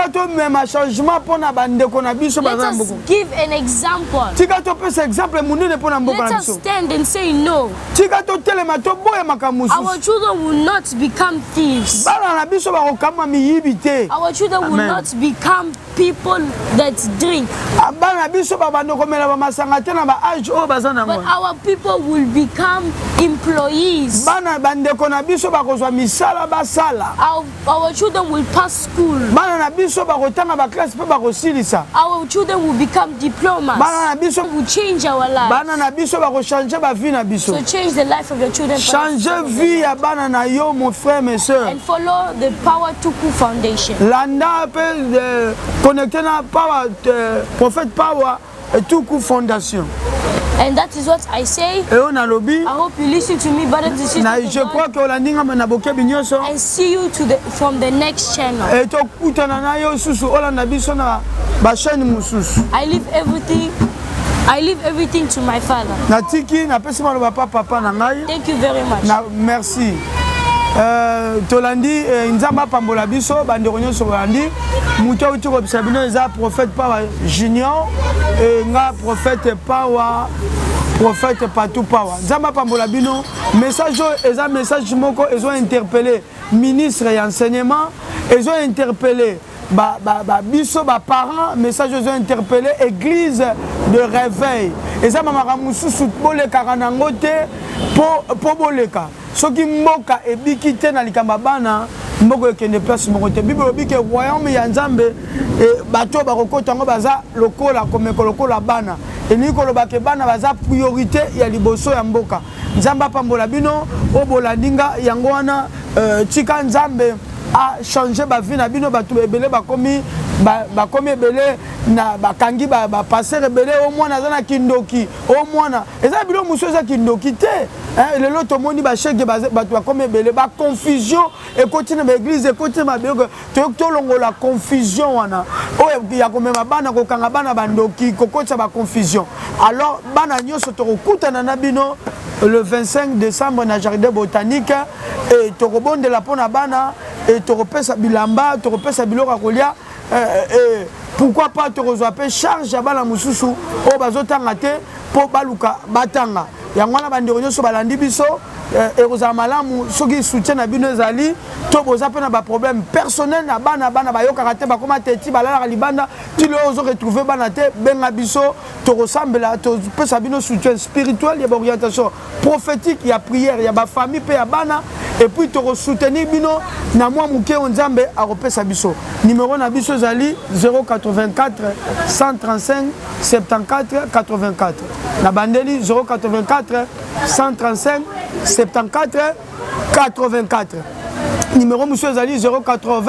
us give an example. Let us stand and say no. Our children will not become thieves. Our children will not become people that drink. But our people will become employees. Our children will pass school. Our children will become diplomas. Will change our lives. So change the life of your children. And follow the Power Tuku Foundation. And that is what I say. I hope you listen to me, brothers and sisters. And see you from the next channel. I leave everything to my Father. Thank you very much. Merci. Tolandi Nzamba Pambola Biso bandeko nyonso Tolandi muto utiko bisabino eza prophète Power Junior et nga prophète Power prophète Patou Power Nzamba Pambola bino message eza message moko ezo interpeller ministre et enseignement ezo interpeller biso parents message ezo interpeller église de réveil eza mama mususu boleka kanango te po boleka soki mboka ebikite na likamba bana mboko ekende place moko te bible obike royaume ya Nzambe bato bakokota ngo baza lokola komeko lokola bana eniko lobake bana baza priorité ya liboso ya mboka Nzamba pambola bino obolandinga yango wana tika Nzambe a changer ba vie na bino bato ebele bakomi ebele na bakangi passer ebele au moins na kindoki au moins eza bilo muso za kindoki te le loto moni ba cheke bato bakomi ebele ba confusion et continue ba église et continue ba beko to longola confusion wana o ya komema bana ko kanga bana bandoki kokotsa ba confusion alors bana nyoso to kokutana na bino le 25 décembre na jardin botanique et tokobonde la pona bana et tokopesa bilamba tokopesa biloko kolia pourquoi pas tokozwape charge ya bana mususu o bazotanga te po baluka batanga yango na bandeko nyonso balandi biso ekozala malamu soki soutien na bino ezali to boza pe na ba problème personnel na bana bayokaka te bakoma teti balalaka libanda ti leo ozo retrouver bana te benga biso tokosambela topesa bino soutien spirituel ya orientation prophétique ya prière ya ba famille pe ya bana et puis tokosoutenir bino na mwa muke nzambe akopesa biso numéro na biso ezali 084 135 74 84 na bandeli 084 135 74 84. Numéro monsieur Zali 080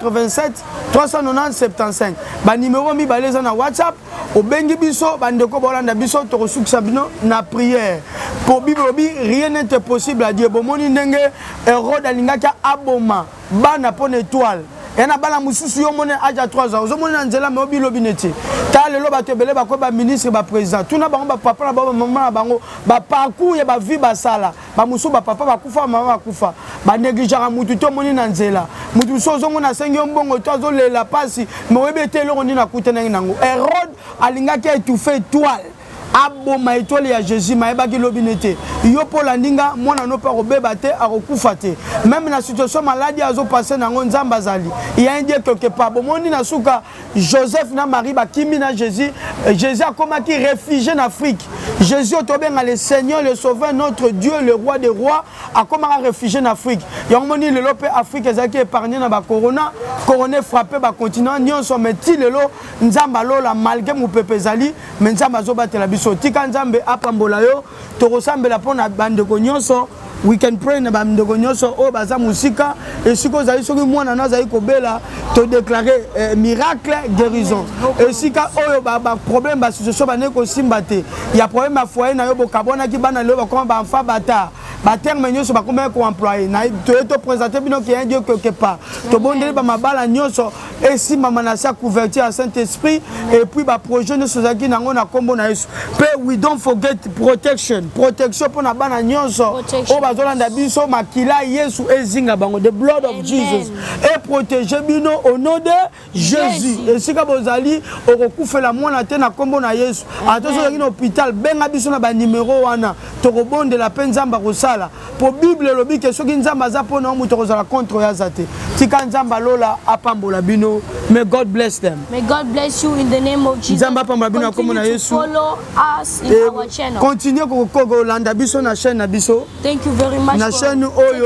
87 390 75. Ba numéro mi baleza na WhatsApp au bengi biso bandeko bolanda biso to resukisa bino na prière. Pour bibobi rien n'est possible à Dieu. Bomoni ndenge Hérode alingaka aboma bana pone étoile. Yana bala mususu yo mone aja 3 ans. Zo mone nzela me obi lobineti. Ta lelo batebele ba ko ba ministre ba président. Tuna bango ba papa na ba maman na bango ba parcours ya ba vie ba sala. Ba musu ba papa ba kufa mama ba kufa. Ba négligera mutu to mone na nzela. Mutu so zo mona sengi mbongo to zo lela pasi. Me webete loko ndina kutena nango. Hérode alingaki étouffer étoile. Aboma étoile ya Jésus maebaki lobinete yo pola ndinga mwana no pa robeba te akokufa te même na situation maladie azo passer nango nzamba zali il y a un Dieu quelque part bomoni na suka Joseph na Marie bakimi na Jésus Jésus a comme qui réfugié en Afrique Jésus otobenga le Seigneur le Sauveur notre Dieu le roi des rois a comme réfugié en Afrique yomoni le lope Afrique ezaki épargné na ba corona frappé ba continent nyonso meti lelo nzamba lola malgré mu pepe zali mais nzamba zo batela tika nzambe apambola yo tokosambela pona bandeko nyonso we can pray na bandeko nyonso o baza musika et siko zali soki mwana na zali kobela to déclarer miracle guérison et sika oyo ba problème ba situation ba ne ko simba te ya problème ba foyer na yo bokabona ki bana lelo ba koma ba enfant bata ba terme nyonso ba koma ko employer na to présenter bino ki un Dieu quelque part to bondeli ba mabala nyonso et si mama na sa couverture à Saint-Esprit et puis ba projet nyonso zaki nango na kombo na Yesu pe we don't forget protection pona bana nyonso o bazolanda biso makila Yesu ezinga bango the blood of Jesus et protéger bino au nom de Jésus et sika bozali okokufela mwana te na kombo na Yesu attention na hôpital benga biso na ba numéro wana tokobonde la penzamba kosala pour Bible lobi ke soki nzamba za pona muto kozala contre ya zate tika nzamba lola apambola bino may God bless them. May God bless you in the name of Jesus. Nzamba apambola bino kombo na Yesu. Follow us in our channel. Continue ko landa biso na chaîne na biso. Thank you very much na chaîne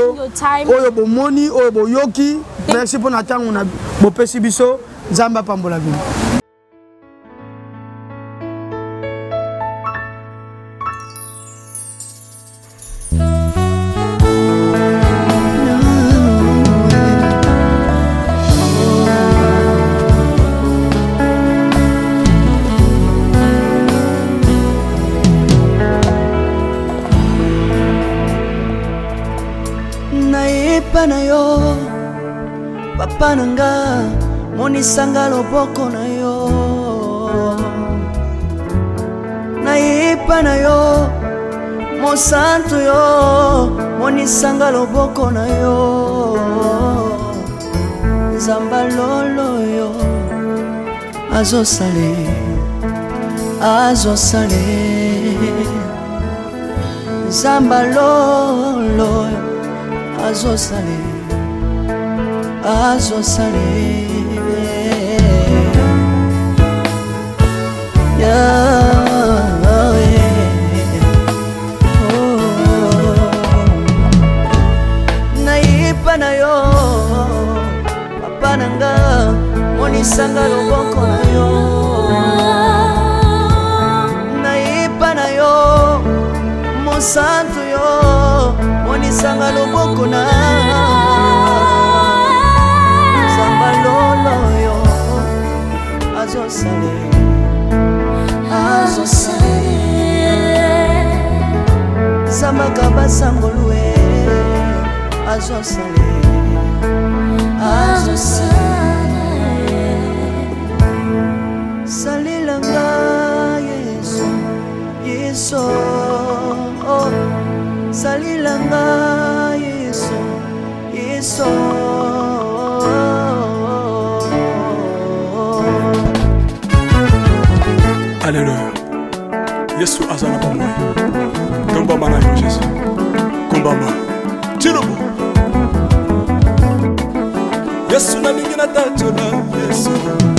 oyo bomoni oyo boyoki merci pour natango na bopesi biso nzamba apambola bino. na yo papa nanga monisanga loboko na yo naipa na yo mosantu yo monisanga loboko na yo nzamba lolo yo azosale nzamba lolo azosale naipa na yo papa nanga monisanga loboko na yo naipa na yo mosantu yo monisanga loboko na nzamba lolo yo azosale zambaka basangolue azosale salilanga yesu Yesu azana ba moi. Tombama na yo Jésus. Kombama. Tirobo. Yesu na lingi na tachola Yesu.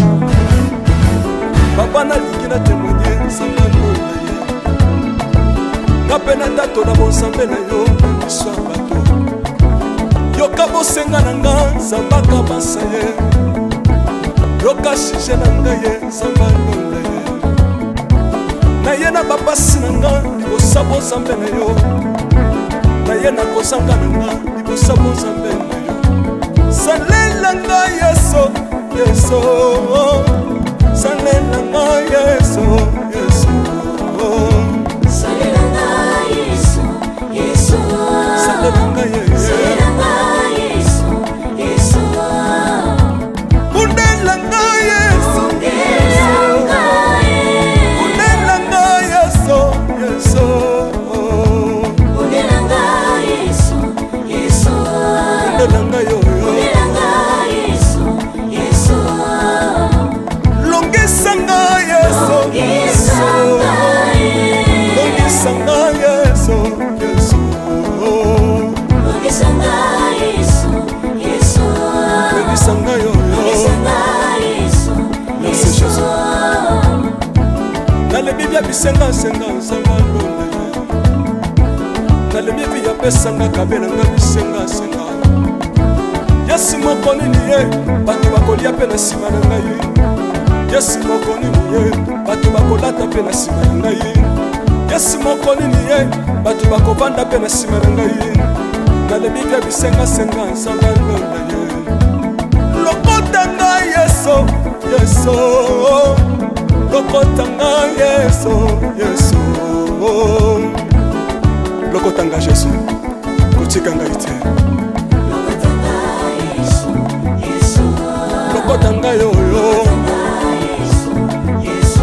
Papa na lingi na témoigner sangalo na ye. Kapena tato na bonsambe na yo iswa bato. Yoka bosenga na nga zambaka basa ye. Yoka shije na nga ye sangalo na ye. Na ye na babasi na nga libosa bonsambe na yo. Na ye na kosanga na nga libosa bonsambe na yo. Salela nga Yesu, Yesu. Salela nga Yesu, Yesu. Salela nga Yesu, Yesu. Salela nga Yesu, Yesu. Kundela nga Yesu, Kundela nga Yesu, Yesu. Kundela nga Yesu, Yesu. Kundela nga yo. Nalebibia bisenga senga sangalo nalebibia pesanga kabela nga bisenga senga Yesu moko nini ye bato bakolia pe na sima na ngai Yesu moko nini ye bato bakolata pe na sima na ngai Yesu moko nini ye bato bakovanda pe na sima na ngai nalebibia bisenga senga sangalo lokota ngai Yesu Yesu Lokotanga Yesu, Yesu. Lokotanga Jésus, kotikanga ite. Lokotanga Yesu, Yesu. Lokotanga yo yo. Yesu.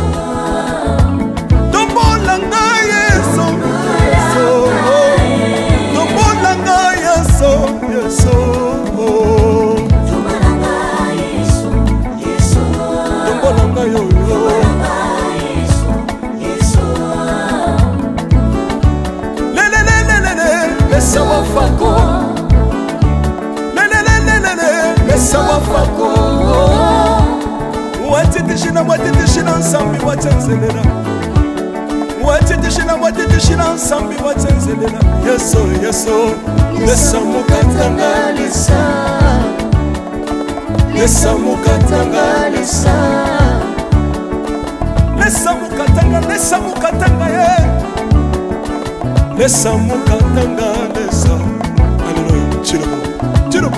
Tombolanga Yesu, Yesu. Tombolanga Yesu, Yesu. Tombolanga Yesu, Yesu. Tombolanga yo yo. Mesama fako Mesama fako Watitishina nsambi watenzelela Watitishina nsambi watenzelela Yeso Yeso Lesamukatanga lisa Lesamukatanga lisa Lesamukatanga ye Lesamukatanga lesa Hallelujah Chirobo Chirobo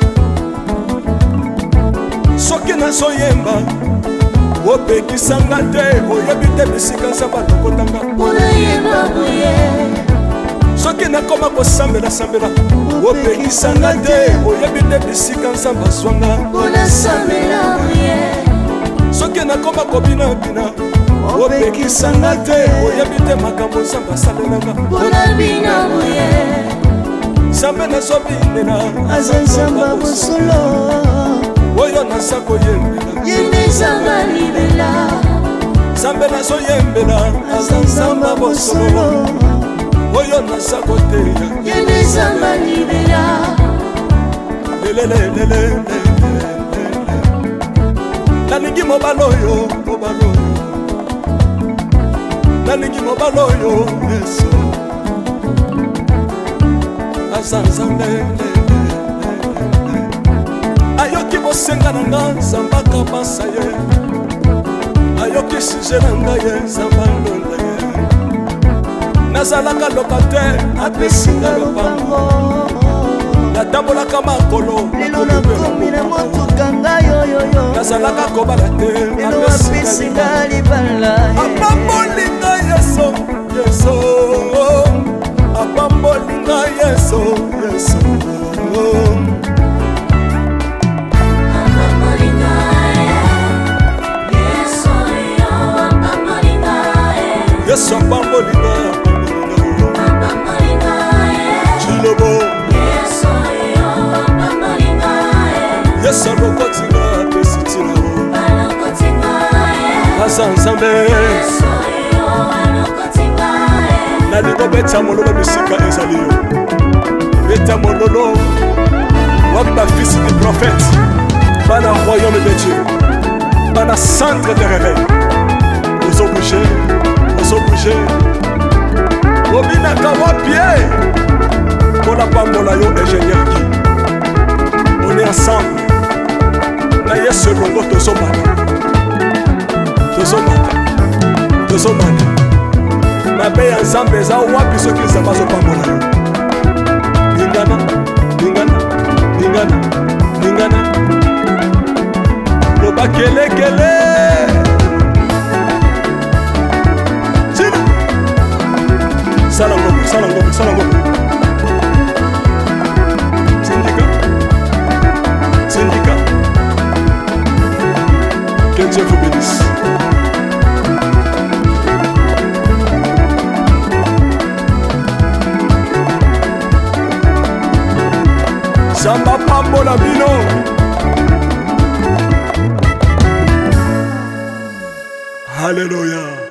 Soki na soyemba Opekisanga te Oyebite bisika nsaba lokotanga Unayemba buye Soki na koma kosambela sambela Opekisanga te Oyebite bisika nsaba swanga Unasambela buye Soki na koma kobina bina Opekisanga te oyebite makambo Nzambe asalelanga Unabina buye Nzambe nazobinela aza Nzambe bosolo oyo naza koyembela yende Nzambe libela Nzambe nazoyembela aza Nzambe bosolo oyo naza koteya yende Nzambe libela lelelelele nalingi mobala oyo nalingi mobala oyo Yesu aza Nzambe ayoki bosenga na nga Nzambe akabasa ye ayoki suje na nga ye Nzambe alonda ye nazalaka lokatere apesinga lopango natambolaka makolo lelo nakomi na motuka ngai oyoyo nazalaka kobala te lelo apesinga libala apambolinga Yesu Yesu apambolinga Yesu Yesu Yesu apambolinga Chilobo Yesu alokotinga pesitino Asa Nzambe nalingo beta mololo bisika ezali yo beta mololo wapi bafils du prophète bana royaume de Dieu bana centre de réveil ozo bouger obinaka wapie mpona pambola yo ingénieur Guy on est ensemble na yesu elongo tozomana mabe ya nzambe eza wapi soki nzambe azopambola yo lingana loba kelekele tina sala ngombe syndicat que Dieu vous bénisse. Samba pambola bino. Alléluia.